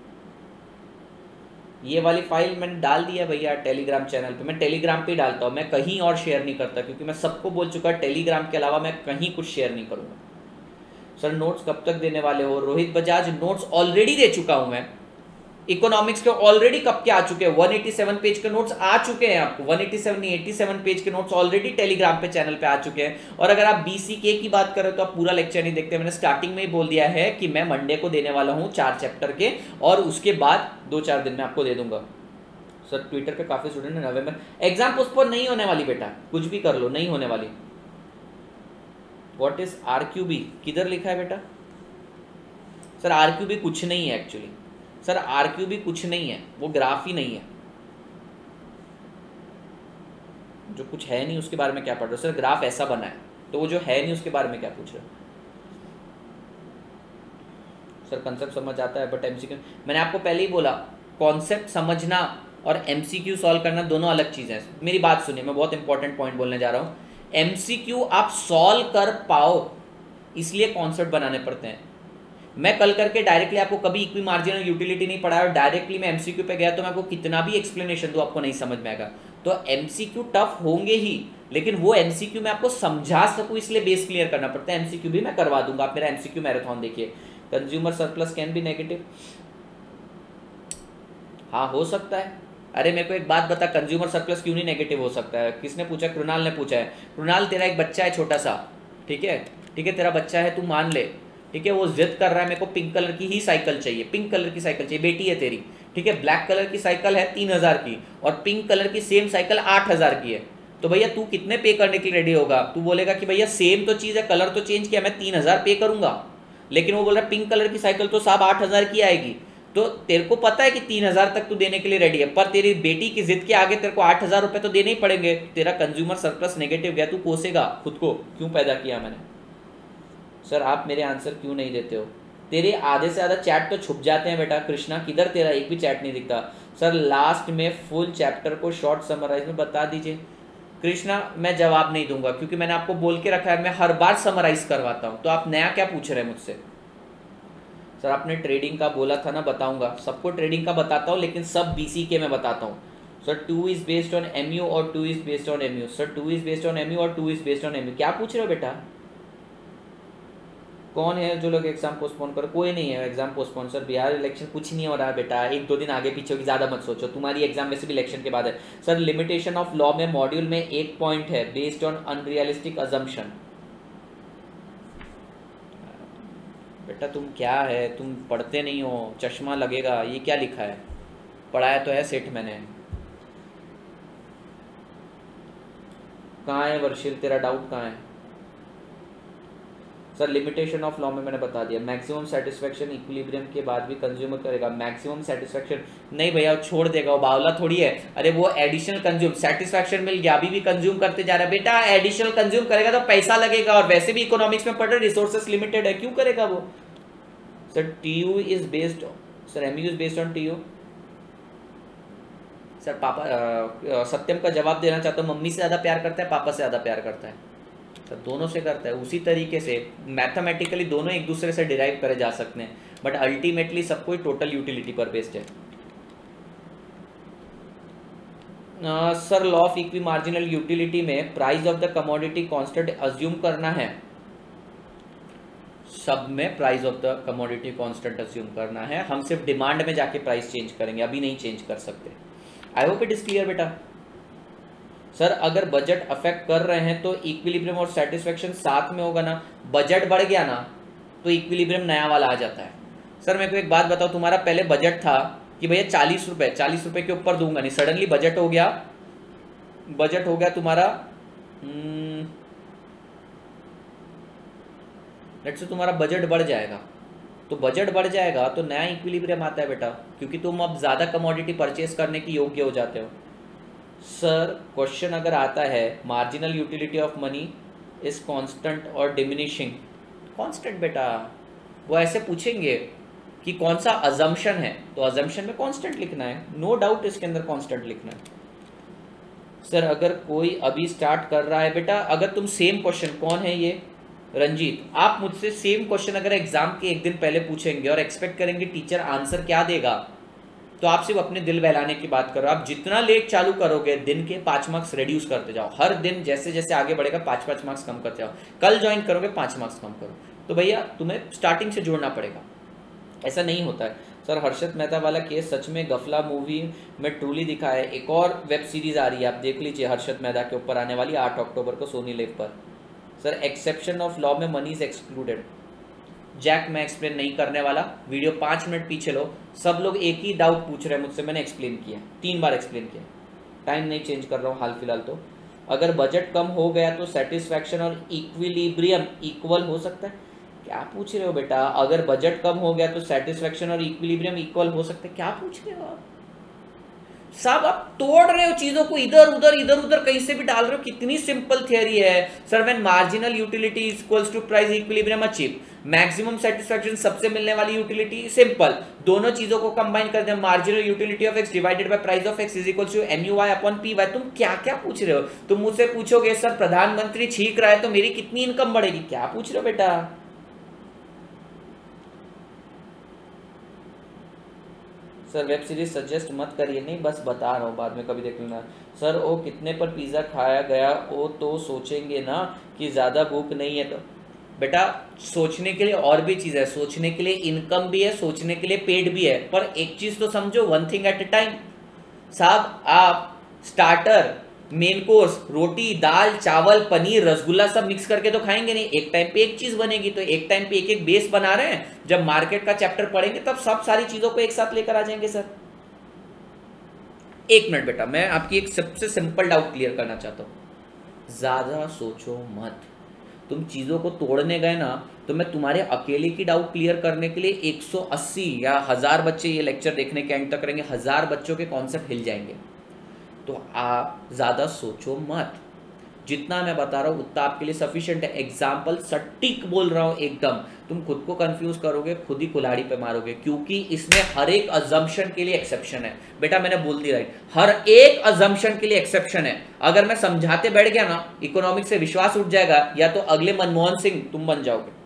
ये वाली फाइल मैंने डाल दिया भैया टेलीग्राम चैनल पे। मैं टेलीग्राम पे ही डालता हूँ, मैं कहीं और शेयर नहीं करता, क्योंकि मैं सबको बोल चुका टेलीग्राम के अलावा मैं कहीं कुछ शेयर नहीं करूँगा। सर नोट्स कब तक देने वाले हो? रोहित बजाज, नोट्स ऑलरेडी दे चुका हूँ मैं। इकोनॉमिक्स के ऑलरेडी कब के आ चुके हैं, 187 पेज के नोट्स आ चुके हैं आपको। 187 नहीं 87 पेज के नोट्स ऑलरेडी टेलीग्राम पे चैनल पे आ चुके हैं। और अगर आप BCK की बात करें तो आप पूरा लेक्चर नहीं देखते। मैंने स्टार्टिंग में ही बोल दिया है कि मैं मंडे को देने वाला हूँ 4 चैप्टर के, और उसके बाद 2-4 दिन में आपको दे दूंगा। सर ट्विटर पे काफी स्टूडेंट है, नवंबर एग्जाम पोस्टपोन नहीं होने वाली बेटा, कुछ भी कर लो, नहीं होने वाली। What is R Q B, किधर लिखा है बेटा? सर आर क्यू बी कुछ नहीं है actually, sir R Q B कुछ नहीं है, वो ग्राफ ही नहीं है, जो कुछ है नहीं उसके बारे में क्या पढ़ रहे हो? सर ग्राफ ऐसा बना है, तो वो जो है नहीं उसके बारे में क्या पूछ रहे हो? सर कंसेप्ट समझ आता है बट एमसीक्यू, मैंने आपको पहले ही बोला कॉन्सेप्ट समझना और एमसीक्यू सॉल्व करना दोनों अलग चीज़ें हैं। मेरी बात सुनिए, मैं बहुत इंपॉर्टेंट पॉइंट बोलने जा रहा हूँ। एमसीक्यू आप सॉल्व कर पाओ इसलिए कॉन्सेप्ट बनाने पड़ते हैं। मैं कल करके डायरेक्टली आपको कभी इक्वी मार्जिनल यूटिलिटी नहीं पढ़ाया और डायरेक्टली मैं एमसीक्यू पे गया तो मैं आपको कितना भी एक्सप्लेनेशन दूं आपको नहीं समझ में आएगा। तो एमसीक्यू टफ होंगे ही, लेकिन वो एमसीक्यू मैं आपको समझा सकूं इसलिए बेस क्लियर करना पड़ता है। एमसीक्यू भी मैं करवा दूंगा, आप मेरा एमसीक्यू मैराथन देखिए। Consumer surplus can be negative, हाँ हो सकता है। अरे मेरे को एक बात बता, कंज्यूमर सरप्लस क्यों नहीं नेगेटिव हो सकता है? किसने पूछा? कृणाल ने पूछा है। कृणाल तेरा एक बच्चा है छोटा सा, ठीक है तेरा बच्चा है, तू मान ले, ठीक है, वो जिद कर रहा है मेरे को पिंक कलर की ही साइकिल चाहिए, पिंक कलर की साइकिल चाहिए, बेटी है तेरी, ठीक है, ब्लैक कलर की साइकिल है 3000 की और पिंक कलर की सेम साइकिल 8000 की है, तो भैया तू कितने पे करने के लिए रेडी होगा? तू बोलेगा कि भैया सेम तो चीज़ है, कलर तो चेंज किया, मैं 3000 पे करूंगा, लेकिन वो बोल रहा है पिंक कलर की साइकिल तो साहब 8000 की आएगी। तो तेरे को पता है कि 3000 तक तू देने के लिए रेडी है, पर तेरी बेटी की जिद के आगे तेरे को 8000 रुपये तो देने ही पड़ेंगे। तेरा कंज्यूमर सरप्लस नेगेटिव गया, तू कोसेगा खुद को, क्यों पैदा किया मैंने? सर आप मेरे आंसर क्यों नहीं देते हो? तेरे आधे से ज़्यादा चैट तो छुप जाते हैं बेटा। कृष्णा किधर तेरा एक भी चैट नहीं दिखता। सर लास्ट में फुल चैप्टर को शॉर्ट समराइज में बता दीजिए। कृष्णा मैं जवाब नहीं दूंगा क्योंकि मैंने आपको बोल के रखा है मैं हर बार समराइज करवाता हूं, तो आप नया क्या पूछ रहे हैं मुझसे? सर आपने ट्रेडिंग का बोला था ना, बताऊंगा सबको, ट्रेडिंग का बताता हूँ लेकिन सब बीसीके में बताता हूँ। Sir 2 is based on MU और 2 is based on MU. Sir 2 is based on MU और 2 इज बेस्ड ऑन एमयू, क्या पूछ रहे हो बेटा? कौन है जो लोग एग्जाम पोस्टपोन कर? कोई नहीं है exam postpone. Sir Bihar election कुछ नहीं हो रहा है बेटा, 1-2 दिन आगे पीछे होगी, ज़्यादा मत सोचो, तुम्हारी एग्जाम वैसे भी इलेक्शन के बाद है। सर लिमिटेशन ऑफ लॉ में मॉड्यूल में एक पॉइंट है बेस्ड ऑन अनरियलिस्टिक अजम्पशन। बेटा तुम क्या है, तुम पढ़ते नहीं हो, चश्मा लगेगा, ये क्या लिखा है? पढ़ाया तो है सेठ मैंने। कहाँ है वर्षिल, तेरा डाउट कहाँ है? सर लिमिटेशन ऑफ लॉ में मैंने बता दिया, मैक्सिमम सेटिस्फेक्शन इक्विलिब्रियम के बाद भी कंज्यूम करेगा। मैक्सिमम सेटिस्फेक्शन नहीं भैया, छोड़ देगा, वो बावला थोड़ी है। अरे वो एडिशनल कंज्यूम, सेटिस्फेक्शन मिल गया, अभी भी कंज्यूम करते जा रहा है बेटा। एडिशनल कंज्यूम करेगा तो पैसा लगेगा, और वैसे भी इकोनॉमिक्स में पढ़ रहे रिसोर्सेस लिमिटेड है, क्यों करेगा वो? Sir TU is based, sir MU is based on TU. Sir पापा सत्यम का जवाब देना चाहता हूँ, मम्मी से ज़्यादा प्यार करता है पापा से ज़्यादा प्यार करता है? सर दोनों से करता है। उसी तरीके से मैथमेटिकली दोनों एक दूसरे से डिराइव करे जा सकते हैं, बट अल्टीमेटली सब कोई टोटल यूटिलिटी पर बेस्ड है। Sir law of equi marginal utility में price of the commodity constant assume करना है, सब में price of the commodity constant assume करना है। हम सिर्फ डिमांड में जाके प्राइस चेंज करेंगे, अभी नहीं चेंज कर सकते। I hope it is clear बेटा। सर अगर बजट अफेक्ट कर रहे हैं तो इक्विलिब्रियम और सेटिस्फेक्शन साथ में होगा ना। बजट बढ़ गया ना तो इक्विलिब्रियम नया वाला आ जाता है। सर मेरे को एक बात बताओ, तुम्हारा पहले बजट था कि भैया 40 रुपये के ऊपर दूंगा नहीं, सडनली बजट हो गया तुम्हारा लेट्स से तुम्हारा बजट बढ़ जाएगा, तो बजट बढ़ जाएगा तो नया इक्विलिब्रियम आता है बेटा, क्योंकि तुम अब ज़्यादा कमोडिटी परचेस करने की योग्य हो जाते हो। सर क्वेश्चन अगर आता है marginal utility of money is constant और डिमिनिशिंग, कांस्टेंट बेटा, वो ऐसे पूछेंगे कि कौन सा अजम्पशन है, तो अजम्पशन में कांस्टेंट लिखना है, नो डाउट इसके अंदर कांस्टेंट लिखना है। सर अगर कोई अभी स्टार्ट कर रहा है बेटा, अगर तुम सेम क्वेश्चन, कौन है ये रंजीत, आप मुझसे सेम क्वेश्चन अगर एग्जाम के एक दिन पहले पूछेंगे और एक्सपेक्ट करेंगे टीचर आंसर क्या देगा, तो आप सिर्फ अपने दिल बहलाने की बात करो। आप जितना लेट चालू करोगे दिन के 5 मार्क्स रिड्यूस करते जाओ, हर दिन जैसे जैसे आगे बढ़ेगा 5-5 मार्क्स कम करते जाओ। कल ज्वाइन करोगे 5 मार्क्स कम करो, तो भैया तुम्हें स्टार्टिंग से जोड़ना पड़ेगा, ऐसा नहीं होता है। सर हर्षद मेहता वाला केस सच में गफला मूवी में ट्रूली दिखा है। एक और वेब सीरीज आ रही है, आप देख लीजिए, हर्षद मेहता के ऊपर आने वाली 8 अक्टूबर को सोनी लिव पर। सर एक्सेप्शन ऑफ लॉ में मनी इज एक्सक्लूडेड। जैक मैं एक्सप्लेन नहीं करने वाला, वीडियो 5 मिनट पीछे लो। सब लोग एक ही डाउट पूछ रहे हैं मुझसे, मैंने एक्सप्लेन किया, 3 बार एक्सप्लेन किया, टाइम नहीं चेंज कर रहा हूँ हाल फिलहाल। तो अगर बजट कम हो गया तो सेटिस्फैक्शन और इक्विलिब्रियम इक्वल हो सकता है। क्या पूछ रहे हो बेटा? अगर बजट कम हो गया तो सेटिस्फैक्शन और इक्विलिब्रियम इक्वल हो सकते हैं? क्या पूछ रहे हो आप साहब? आप तोड़ रहे हो चीजों को, इधर उधर कहीं से भी डाल रहे हो। कितनी सिंपल थियरी है sir. When marginal utility equals to price equilibrium achieve, maximum satisfaction सबसे मिलने वाली यूटिलिटी। सिंपल, दोनों चीजों को कंबाइन कर दें, marginal utility of X divided by price of X is equals to MUy upon PY। तुम क्या क्या पूछ रहे हो? तुम मुझसे पूछोगे सर प्रधानमंत्री छींक रहा है तो मेरी कितनी इनकम बढ़ेगी? क्या पूछ रहे हो बेटा? सर वेब सीरीज सजेस्ट मत करिए। नहीं, बस बता रहा हूँ, बाद में कभी देख लूँगा। सर वो कितने पर पिज़्ज़ा खाया गया वो तो सोचेंगे ना कि ज़्यादा भूख नहीं है तो। बेटा सोचने के लिए और भी चीज़ है, सोचने के लिए इनकम भी है, सोचने के लिए पेड भी है, पर एक चीज़ तो समझो, one thing at a time. साहब आप स्टार्टर, मेन कोर्स, रोटी, दाल, चावल, पनीर, रसगुल्ला सब मिक्स करके तो खाएंगे नहीं। एक टाइम पे एक चीज बनेगी, तो एक टाइम पे एक एक बेस बना रहे हैं। जब मार्केट का चैप्टर पढ़ेंगे तब सब सारी चीजों को एक साथ लेकर आ जाएंगे सर। एक मिनट बेटा, मैं आपकी एक सबसे सिंपल डाउट क्लियर करना चाहता हूं। ज्यादा सोचो मत। तुम चीजों को तोड़ने गए ना, तो मैं तुम्हारे अकेले की डाउट क्लियर करने के लिए 180 या 1000 बच्चे ये लेक्चर देखने के एंड तक करेंगे, 1000 बच्चों के कॉन्सेप्ट हिल जाएंगे। तो आप ज़्यादा सोचो मत। जितना मैं बता रहा हूँ उतना आपके लिए सफिशिएंट है। एग्जाम्पल सटीक बोल रहा हूँ एकदम। तुम खुद को कंफ्यूज करोगे, खुद ही कुल्हाड़ी पे मारोगे, क्योंकि इसमें हर एक अजम्पशन के लिए एक्सेप्शन है। बेटा मैंने बोल दिया राइट, हर एक अजम्पशन के लिए एक्सेप्शन है। अगर मैं समझाते बैठ गया ना, इकोनॉमिक्स से विश्वास उठ जाएगा, या तो अगले मनमोहन सिंह तुम बन जाओगे।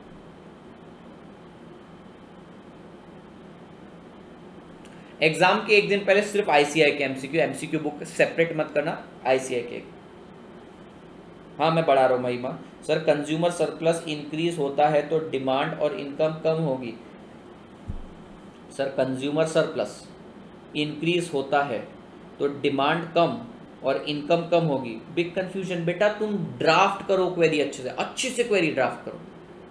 एग्जाम के एक दिन पहले सिर्फ ICI के MCQ बुक सेपरेट मत करना, ICI के। हाँ मैं बढ़ा रहा हूँ महिमा। सर कंज्यूमर सरप्लस इंक्रीज होता है तो डिमांड और इनकम कम होगी। सर कंज्यूमर सरप्लस इंक्रीज होता है तो डिमांड कम और इनकम कम होगी। Big confusion. बेटा तुम ड्राफ्ट करो क्वेरी, अच्छे से क्वेरी ड्राफ्ट करो।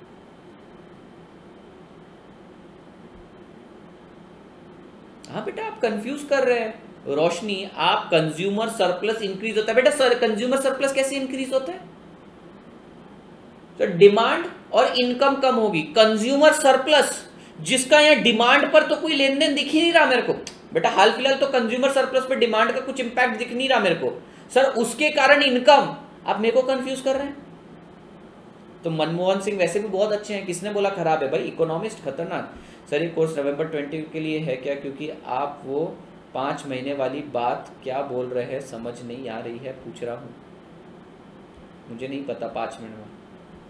हाँ बेटा आप कंफ्यूज कर रहे हैं। रोशनी, आप कंज्यूमर सरप्लस इंक्रीज होता है। बेटा सर कंज्यूमर सरप्लस कैसे इंक्रीज होता है? तो डिमांड और इनकम कम होगी। कंज्यूमर सरप्लस जिसका यहाँ डिमांड पर तो कोई लेन देन दिख ही नहीं रहा मेरे को। बेटा हाल फिलहाल तो कंज्यूमर सरप्लस पे डिमांड का कुछ इंपैक्ट दिख नहीं रहा मेरे को। सर उसके कारण इनकम, आप मेरे को कंफ्यूज कर रहे हैं। तो मनमोहन सिंह वैसे भी बहुत अच्छे हैं, किसने बोला खराब है? भाई इकोनॉमिस्ट खतरनाक। सर ये कोर्स नवंबर 20 के लिए है क्या? क्योंकि आप वो 5 महीने वाली बात क्या बोल रहे हैं समझ नहीं आ रही है, पूछ रहा हूँ। मुझे नहीं पता 5 मिनट में।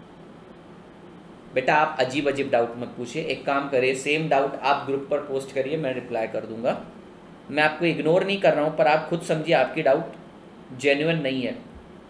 बेटा आप अजीब अजीब डाउट मत पूछिए। एक काम करिए, सेम डाउट आप ग्रुप पर पोस्ट करिए, मैं रिप्लाई कर दूंगा। मैं आपको इग्नोर नहीं कर रहा हूँ, पर आप खुद समझिए आपकी डाउट जेन्युइन नहीं है।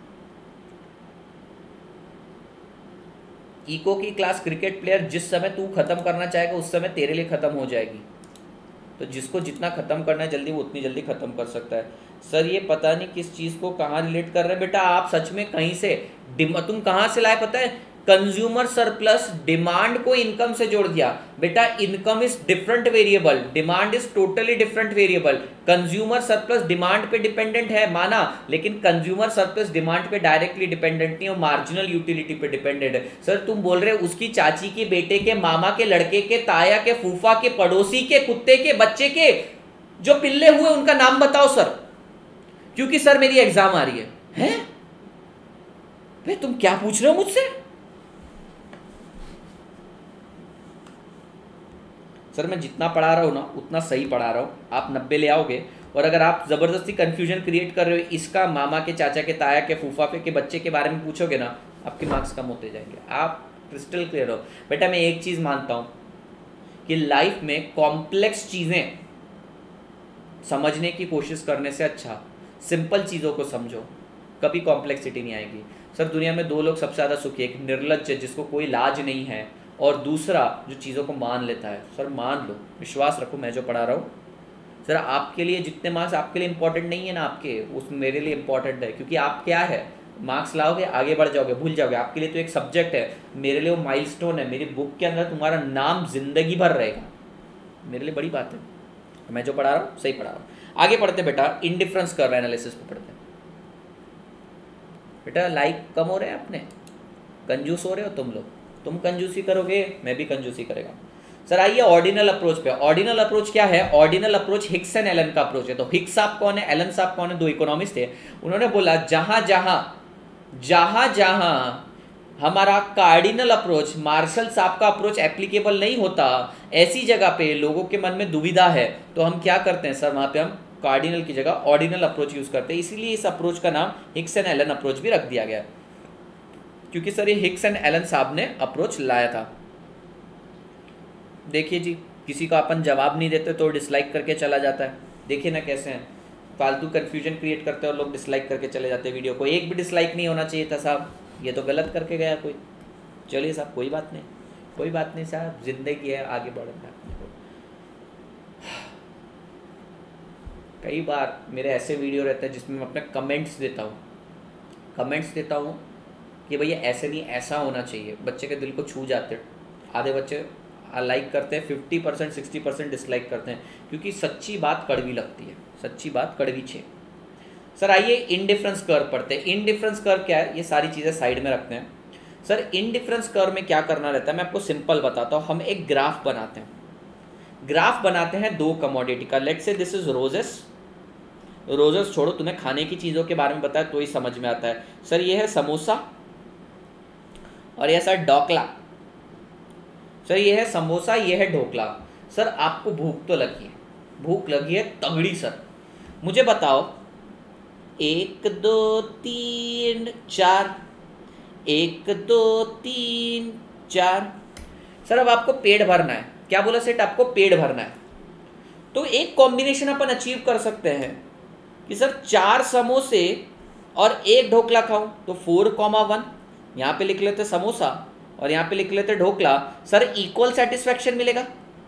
इको की क्लास क्रिकेट प्लेयर, जिस समय तू खत्म करना चाहेगा उस समय तेरे लिए खत्म हो जाएगी। तो जिसको जितना खत्म करना है जल्दी, वो उतनी जल्दी खत्म कर सकता है। सर ये पता नहीं किस चीज को कहाँ रिलेट कर रहे हैं। बेटा आप सच में कहीं से तुम कहाँ से लाए पता है? कंज्यूमर सरप्लस डिमांड को इनकम से जोड़ दिया। बेटा income is different variable, demand is totally different variable. Consumer surplus demand पे डिपेंडेंट है माना, लेकिन कंज्यूमर सरप्लस डिमांड पे डायरेक्टली डिपेंडेंट नहीं, और मार्जिनल यूटिलिटी पे डिपेंडेंट है। सर तुम बोल रहे हो उसकी चाची के बेटे के, मामा के लड़के के, ताया के, फूफा के, पड़ोसी के, कुत्ते के बच्चे के जो पिल्ले हुए उनका नाम बताओ सर, क्योंकि सर मेरी एग्जाम आ रही है? भाई तुम क्या पूछ रहे हो मुझसे? सर मैं जितना पढ़ा रहा हूँ ना उतना सही पढ़ा रहा हूँ, आप 90 ले आओगे। और अगर आप ज़बरदस्ती कन्फ्यूजन क्रिएट कर रहे हो, इसका मामा के, चाचा के, ताया के, फूफा के बच्चे के बारे में पूछोगे ना, आपके मार्क्स कम होते जाएंगे। आप क्रिस्टल क्लियर हो। बेटा मैं एक चीज़ मानता हूँ कि लाइफ में कॉम्प्लेक्स चीज़ें समझने की कोशिश करने से अच्छा सिंपल चीज़ों को समझो, कभी कॉम्प्लेक्सिटी नहीं आएगी। सर दुनिया में 2 लोग सबसे ज़्यादा सुखी, एक निर्लज्ज जिसको कोई लाज नहीं है, और दूसरा जो चीज़ों को मान लेता है। सर मान लो, विश्वास रखो मैं जो पढ़ा रहा हूँ। सर आपके लिए जितने मार्क्स आपके लिए इंपॉर्टेंट नहीं है ना, आपके उस मेरे लिए इंपॉर्टेंट है, क्योंकि आप क्या है, मार्क्स लाओगे आगे बढ़ जाओगे, भूल जाओगे। आपके लिए तो एक सब्जेक्ट है, मेरे लिए वो माइलस्टोन है। मेरी बुक के अंदर तुम्हारा नाम जिंदगी भर रहेगा, मेरे लिए बड़ी बात है। मैं जो पढ़ा रहा हूँ सही पढ़ा रहा हूँ। आगे पढ़ते बेटा, इनडिफरेंस कर रहा है एनालिसिस पे पढ़ते हैं। बेटा लाइक कम हो रहे हैं अपने, कंजूस हो रहे हो तुम लोग, तुम कंजूसी करोगे मैं भी कंजूसी करेगा। सर आइए ऑर्डिनल अप्रोच पे। ऑर्डिनल अप्रोच क्या है? Ordinal approach Hicks and Allen का अप्रोच है। तो हिक्स साहब कौन है, एलन साहब कौन है? दो इकोनॉमिस्ट थे। उन्होंने बोला जहां जहां हमारा कार्डिनल अप्रोच, मार्शल साहब का अप्रोच एप्लीकेबल नहीं होता, ऐसी जगह पे लोगों के मन में दुविधा है, तो हम क्या करते हैं सर, वहां पे हम कार्डिनल की जगह ऑर्डिनल अप्रोच यूज करते हैं। इसीलिए इस अप्रोच का नाम हिक्स एंड एलन अप्रोच भी रख दिया गया, क्योंकि सर ये हिक्स एंड एलन साहब ने अप्रोच लाया था। देखिए जी, किसी को अपन जवाब नहीं देते तो डिसलाइक करके चला जाता है। देखिए ना कैसे हैं, फालतू कन्फ्यूजन क्रिएट करते हैं और लोग डिसलाइक करके चले जाते हैं वीडियो को। एक भी डिसलाइक नहीं होना चाहिए था साहब, ये तो गलत करके गया कोई। चलिए साहब कोई बात नहीं, कोई बात नहीं साहब, जिंदगी है, आगे बढ़ना है। कई बार मेरे ऐसे वीडियो रहते हैं जिसमें मैं अपने कमेंट्स देता हूँ कि भैया ऐसे नहीं, ऐसा होना चाहिए। बच्चे के दिल को छू जाते हैं। आधे बच्चे लाइक करते हैं, 50% 60% डिसलाइक करते हैं, क्योंकि सच्ची बात कड़वी लगती है, सच्ची बात कड़वी छे। सर आइए इनडिफरेंस कर्व पढ़ते हैं। इनडिफरेंस कर्व क्या है, ये सारी चीज़ें साइड में रखते हैं। सर इनडिफरेंस कर्व में क्या करना रहता है, मैं आपको सिंपल बताता हूँ। हम एक ग्राफ बनाते हैं, दो कमोडिटी का। Let's say this is roses छोड़ो, तुम्हें खाने की चीज़ों के बारे में बताया तो ही समझ में आता है। सर ये है समोसा और ये सर ढोकला। सर ये है समोसा, ये है ढोकला। सर आपको भूख तो लगी है, भूख लगी है तगड़ी। सर मुझे बताओ 1 2 3 4, 1 2 3 4। सर अब आपको पेट भरना है। क्या बोला सेठ, आपको पेट भरना है। तो एक कॉम्बिनेशन अपन अचीव कर सकते हैं कि सर 4 समोसे और 1 ढोकला खाऊं, तो 4,1 यहाँ पे लिख लेते समोसा और यहाँ पे लिख लेते ढोकला। सर इक्वल सेटिस्फैक्शन मिलेगा।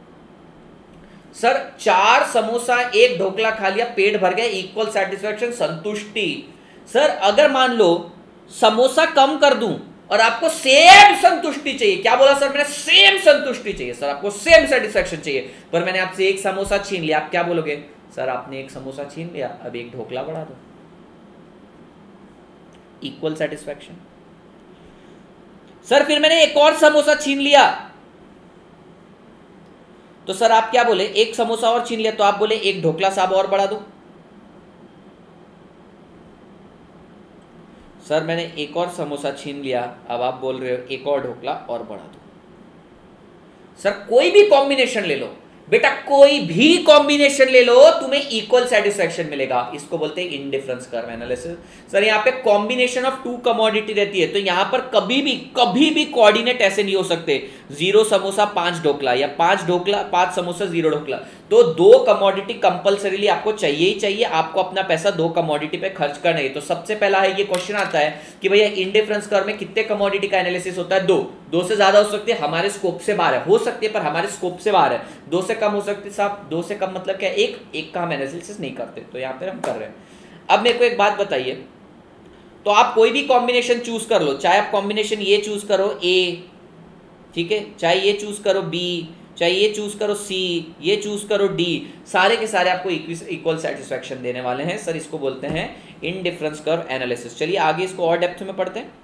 सर 4 समोसा 1 ढोकला खा लिया, पेट भर गया, इक्वल सेटिस्फैक्शन, संतुष्टि। सर अगर मान लो समोसा कम कर दूं और आपको सेम संतुष्टि चाहिए, क्या बोला सर मैंने, सेम संतुष्टि चाहिए। सर आपको सेम सेटिस्फैक्शन चाहिए, पर मैंने आपसे 1 समोसा छीन लिया, आप क्या बोलोगे? सर आपने 1 समोसा छीन लिया, अब 1 ढोकला बढ़ा दो, इक्वल सेटिस्फैक्शन। सर फिर मैंने 1 और समोसा छीन लिया, तो सर आप क्या बोले? 1 समोसा और छीन लिया, तो आप बोले 1 ढोकला साहब और बढ़ा दो। सर मैंने 1 और समोसा छीन लिया, अब आप बोल रहे हो 1 और ढोकला और बढ़ा दो। सर कोई भी कॉम्बिनेशन ले लो बेटा, कोई भी कॉम्बिनेशन ले लो, तुम्हें इक्वल सेटिस्फैक्शन मिलेगा। इसको बोलते हैं इनडिफरेंस कर्व एनालिसिस। सर यहाँ पे कॉम्बिनेशन ऑफ 2 कमोडिटी रहती है, तो यहाँ पर कभी भी कोऑर्डिनेट ऐसे नहीं हो सकते 0 समोसा 5 ढोकला या 5 ढोकला 5 समोसा 0 ढोकला। तो 2 कमोडिटी कंपलसरीली आपको चाहिए ही चाहिए। आपको अपना पैसा 2 कमोडिटी पे खर्च करना है। तो सबसे पहला है ये क्वेश्चन आता है कि भैया इनडिफरेंस कर्व में कितने कमोडिटी का एनालिसिस होता है? 2 से ज्यादा हो सकती है, हमारे स्कोप से बाहर है, हो सकती है पर हमारे स्कोप से बाहर है। 2 से कम हो सकती है साहब, 2 से कम मतलब क्या, एक का हम एनालिसिस नहीं करते, तो यहाँ पे हम कर रहे हैं। अब मेरे को एक बात बताइए, तो आप कोई भी कॉम्बिनेशन चूज कर लो, चाहे आप कॉम्बिनेशन ये चूज करो ए, ठीक है, चाहे ये चूज करो बी, चाहे ये चूज करो सी, ये चूज करो डी, सारे के सारे आपको इक्वल सेटिस्फैक्शन देने वाले हैं। सर इसको बोलते हैं इनडिफरेंस कर्व एनालिसिस। चलिए आगे इसको और डेप्थ में पढ़ते हैं।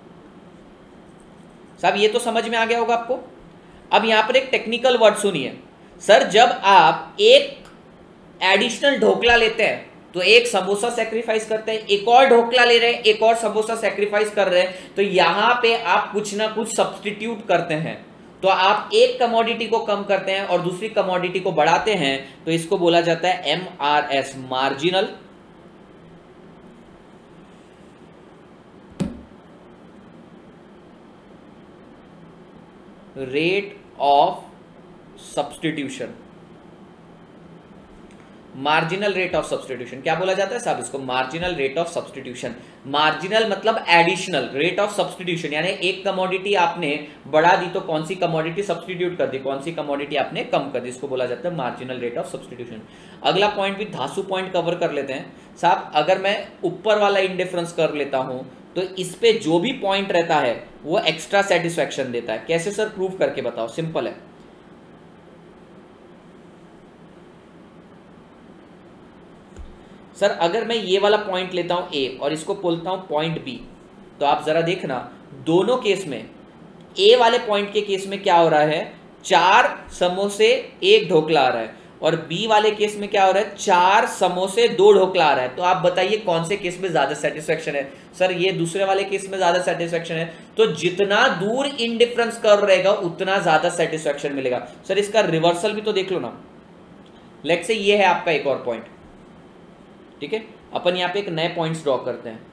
साहब ये तो समझ में आ गया होगा आपको। अब यहां पर एक टेक्निकल वर्ड सुनिए। सर जब आप एक एडिशनल ढोकला लेते हैं तो 1 समोसा सेक्रीफाइस करते हैं, 1 और ढोकला ले रहे हैं, 1 और समोसा सेक्रीफाइस कर रहे हैं, तो यहां पे आप कुछ ना कुछ सब्स्टिट्यूट करते हैं। तो आप एक कमोडिटी को कम करते हैं और दूसरी कमोडिटी को बढ़ाते हैं, तो इसको बोला जाता है MRS, marginal rate of substitution. Marginal rate of substitution क्या बोला जाता है साहब? इसको marginal rate of substitution. Marginal मतलब एडिशनल, रेट ऑफ सब्स्टिट्यूशन यानी एक कमोडिटी आपने बढ़ा दी तो कौन सी कमोडिटी सब्स्टिट्यूट कर दी, कौन सी कमोडिटी आपने कम कर दी, इसको बोला जाता है मार्जिनल रेट ऑफ सब्स्टिट्यूशन। अगला पॉइंट भी धासु पॉइंट कवर कर लेते हैं साहब। अगर मैं ऊपर वाला इंडिफरेंस कर लेता हूं तो इस पे जो भी पॉइंट रहता है वो एक्स्ट्रा सेटिस्फैक्शन देता है। कैसे सर? प्रूव करके बताओ, सिंपल है। सर अगर मैं ये वाला पॉइंट लेता हूं ए और इसको बोलता हूं पॉइंट बी, तो आप जरा देखना दोनों केस में, ए वाले पॉइंट के केस में क्या हो रहा है, 4 समोसे 1 ढोकला आ रहा है, और बी वाले केस में क्या हो रहा है, 4 समोसे 2 ढोकला आ रहा है। तो आप बताइए कौन से केस में ज्यादा सेटिस्फेक्शन है। सर ये दूसरे वाले केस में ज्यादा सेटिस्फेक्शन है। तो जितना दूर इंडिफरेंस कर्व रहेगा उतना ज्यादा सेटिस्फेक्शन मिलेगा। सर इसका रिवर्सल भी तो देख लो ना। लेट्स से ये है आपका एक और पॉइंट, ठीक है, अपन यहां पे एक नए पॉइंट्स ड्रॉ करते हैं।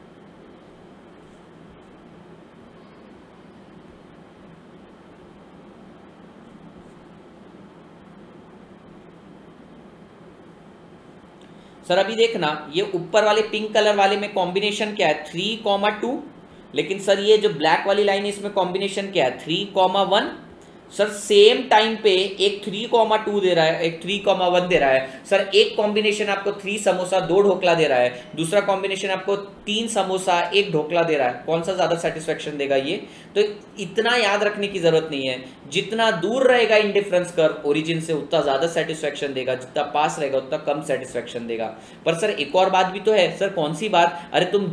सर अभी देखना ये ऊपर वाले पिंक कलर वाले में कॉम्बिनेशन क्या है, 3,2, लेकिन सर ये जो ब्लैक वाली लाइन है इसमें कॉम्बिनेशन क्या है, 3,1। सर सेम टाइम पे एक 3,2 दे रहा है, एक 3,1 दे रहा है। सर एक कॉम्बिनेशन आपको 3 समोसा 2 ढोकला दे रहा है, दूसरा कॉम्बिनेशन आपको 3 समोसा 1 ढोकला दे रहा है। कौन सा ज्यादा सेटिस्फेक्शन देगा ये? तो इतना याद रखने की जरूरत नहीं है, जितना दूर रहेगा इंडिफरेंस कर्व ओरिजिन से उतना ज्यादा सेटिस्फेक्शन देगा, जितना पास रहेगा उतना कम सेटिस्फेक्शन देगा। पर सर एक और बात भी तो है। सर कौन सी बात? अरे तुम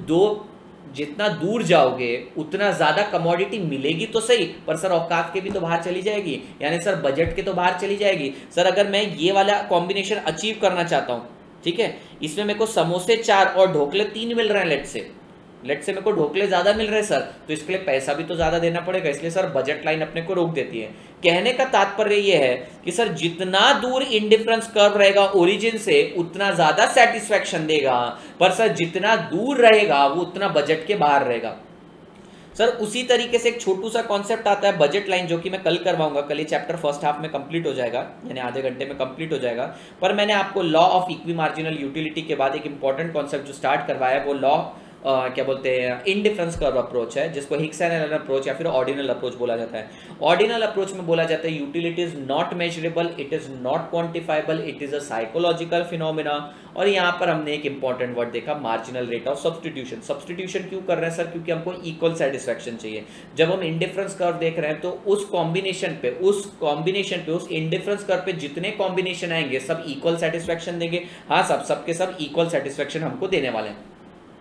जितना दूर जाओगे उतना ज्यादा कमोडिटी मिलेगी तो सही, पर सर औकात के भी तो बाहर चली जाएगी, यानी सर बजट के तो बाहर चली जाएगी। सर अगर मैं ये वाला कॉम्बिनेशन अचीव करना चाहता हूं, ठीक है, इसमें मेरे को समोसे 4 और ढोकले 3 मिल रहे हैं, लेट से मेरे को ढोकले ज्यादा मिल रहे हैं सर, तो इसके लिए पैसा भी तो ज्यादा देना पड़ेगा, इसलिए सर बजट लाइन अपने को रोक देती है। कहने का तात्पर्य यह है कि सर जितना दूर इंडिफरेंस कर्व रहेगा ओरिजिन से उतना ज्यादा सेटिस्फेक्शन देगा, पर सर जितना दूर रहेगा वो उतना बजट के बाहर रहेगा। सर उसी तरीके से एक छोटू सा कॉन्सेप्ट आता है बजट लाइन, जो कि मैं कल करवाऊंगा। कल ये चैप्टर फर्स्ट हाफ में कंप्लीट हो जाएगा, यानी आधे घंटे में कंप्लीट हो जाएगा। पर मैंने आपको law of equi marginal utility के बाद एक इंपॉर्टेंट कॉन्सेप्ट जो स्टार्ट करवाया है वो लॉ क्या बोलते हैं, इनडिफरेंस कर्व अप्रोच है, जिसको हिक्स एंड एलन अप्रोच या फिर ऑर्डिनल अप्रोच बोला जाता है। ऑर्डिनल अप्रोच में बोला जाता है utility is not measurable, it is not quantifiable, it is a psychological phenomena. और यहाँ पर हमने एक इंपॉर्टेंट वर्ड देखा, marginal rate of substitution. Substitution क्यों कर रहे हैं सर? क्योंकि हमको इक्वल सेटिस्फेक्शन चाहिए। जब हम इंडिफरेंस कर्व देख रहे हैं तो उस कॉम्बिनेशन पे उस इंडिफरेंस कर्व पे जितने कॉम्बिनेशन आएंगे सब इक्वल सेटिस्फेक्शन देंगे। हाँ सबके सब इक्वल सेटिस्फेक्शन हमको देने वाले हैं।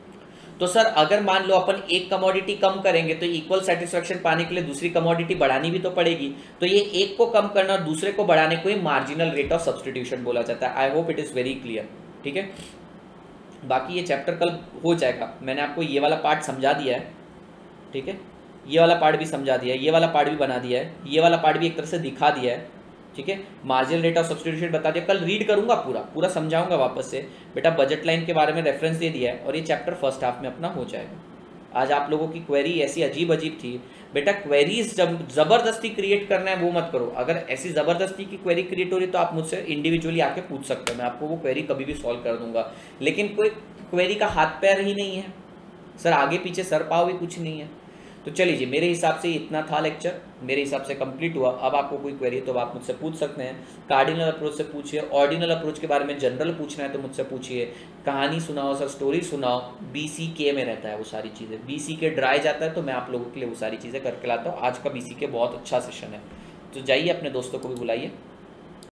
तो सर अगर मान लो अपन एक कमोडिटी कम करेंगे तो इक्वल सेटिस्फेक्शन पाने के लिए दूसरी कमोडिटी बढ़ानी भी तो पड़ेगी। तो ये एक को कम करना और दूसरे को बढ़ाने को ही मार्जिनल रेट ऑफ सब्स्टिट्यूशन बोला जाता है। I hope it is very clear, ठीक है। बाकी ये चैप्टर कल हो जाएगा, मैंने आपको ये वाला पार्ट समझा दिया है, ठीक है, ये वाला पार्ट भी समझा दिया है, ये वाला पार्ट भी बना दिया है, ये वाला पार्ट भी एक तरह से दिखा दिया है, ठीक है। मार्जिनल रेट ऑफ सब्स्टिट्यूशन बता दिया, कल रीड करूंगा पूरा समझाऊंगा वापस से। बेटा बजट लाइन के बारे में रेफरेंस दे दिया है और ये चैप्टर फर्स्ट हाफ में अपना हो जाएगा। आज आप लोगों की क्वेरी ऐसी अजीब थी बेटा, क्वेरीज जब जबरदस्ती क्रिएट करना है वो मत करो। अगर ऐसी जबरदस्ती की क्वेरी क्रिएट हो रही तो आप मुझसे इंडिविजुअली आके पूछ सकते हो, मैं आपको वो क्वेरी कभी भी सॉल्व कर दूंगा। लेकिन कोई क्वेरी का हाथ पैर ही नहीं है सर, आगे पीछे सर पाव भी कुछ नहीं है। तो चलिए जी, मेरे हिसाब से इतना था लेक्चर, मेरे हिसाब से कंप्लीट हुआ। अब आपको कोई क्वेरी तो आप मुझसे पूछ सकते हैं। कार्डिनल अप्रोच से पूछिए, ऑर्डिनल अप्रोच के बारे में जनरल पूछना है तो मुझसे पूछिए, कहानी सुनाओ सर, स्टोरी सुनाओ। BCK में रहता है वो सारी चीज़ें, BCK ड्राई जाता है तो मैं आप लोगों के लिए वो सारी चीज़ें करके लाता हूँ। आज का BCK बहुत अच्छा सेशन है, तो जाइए अपने दोस्तों को भी बुलाइए।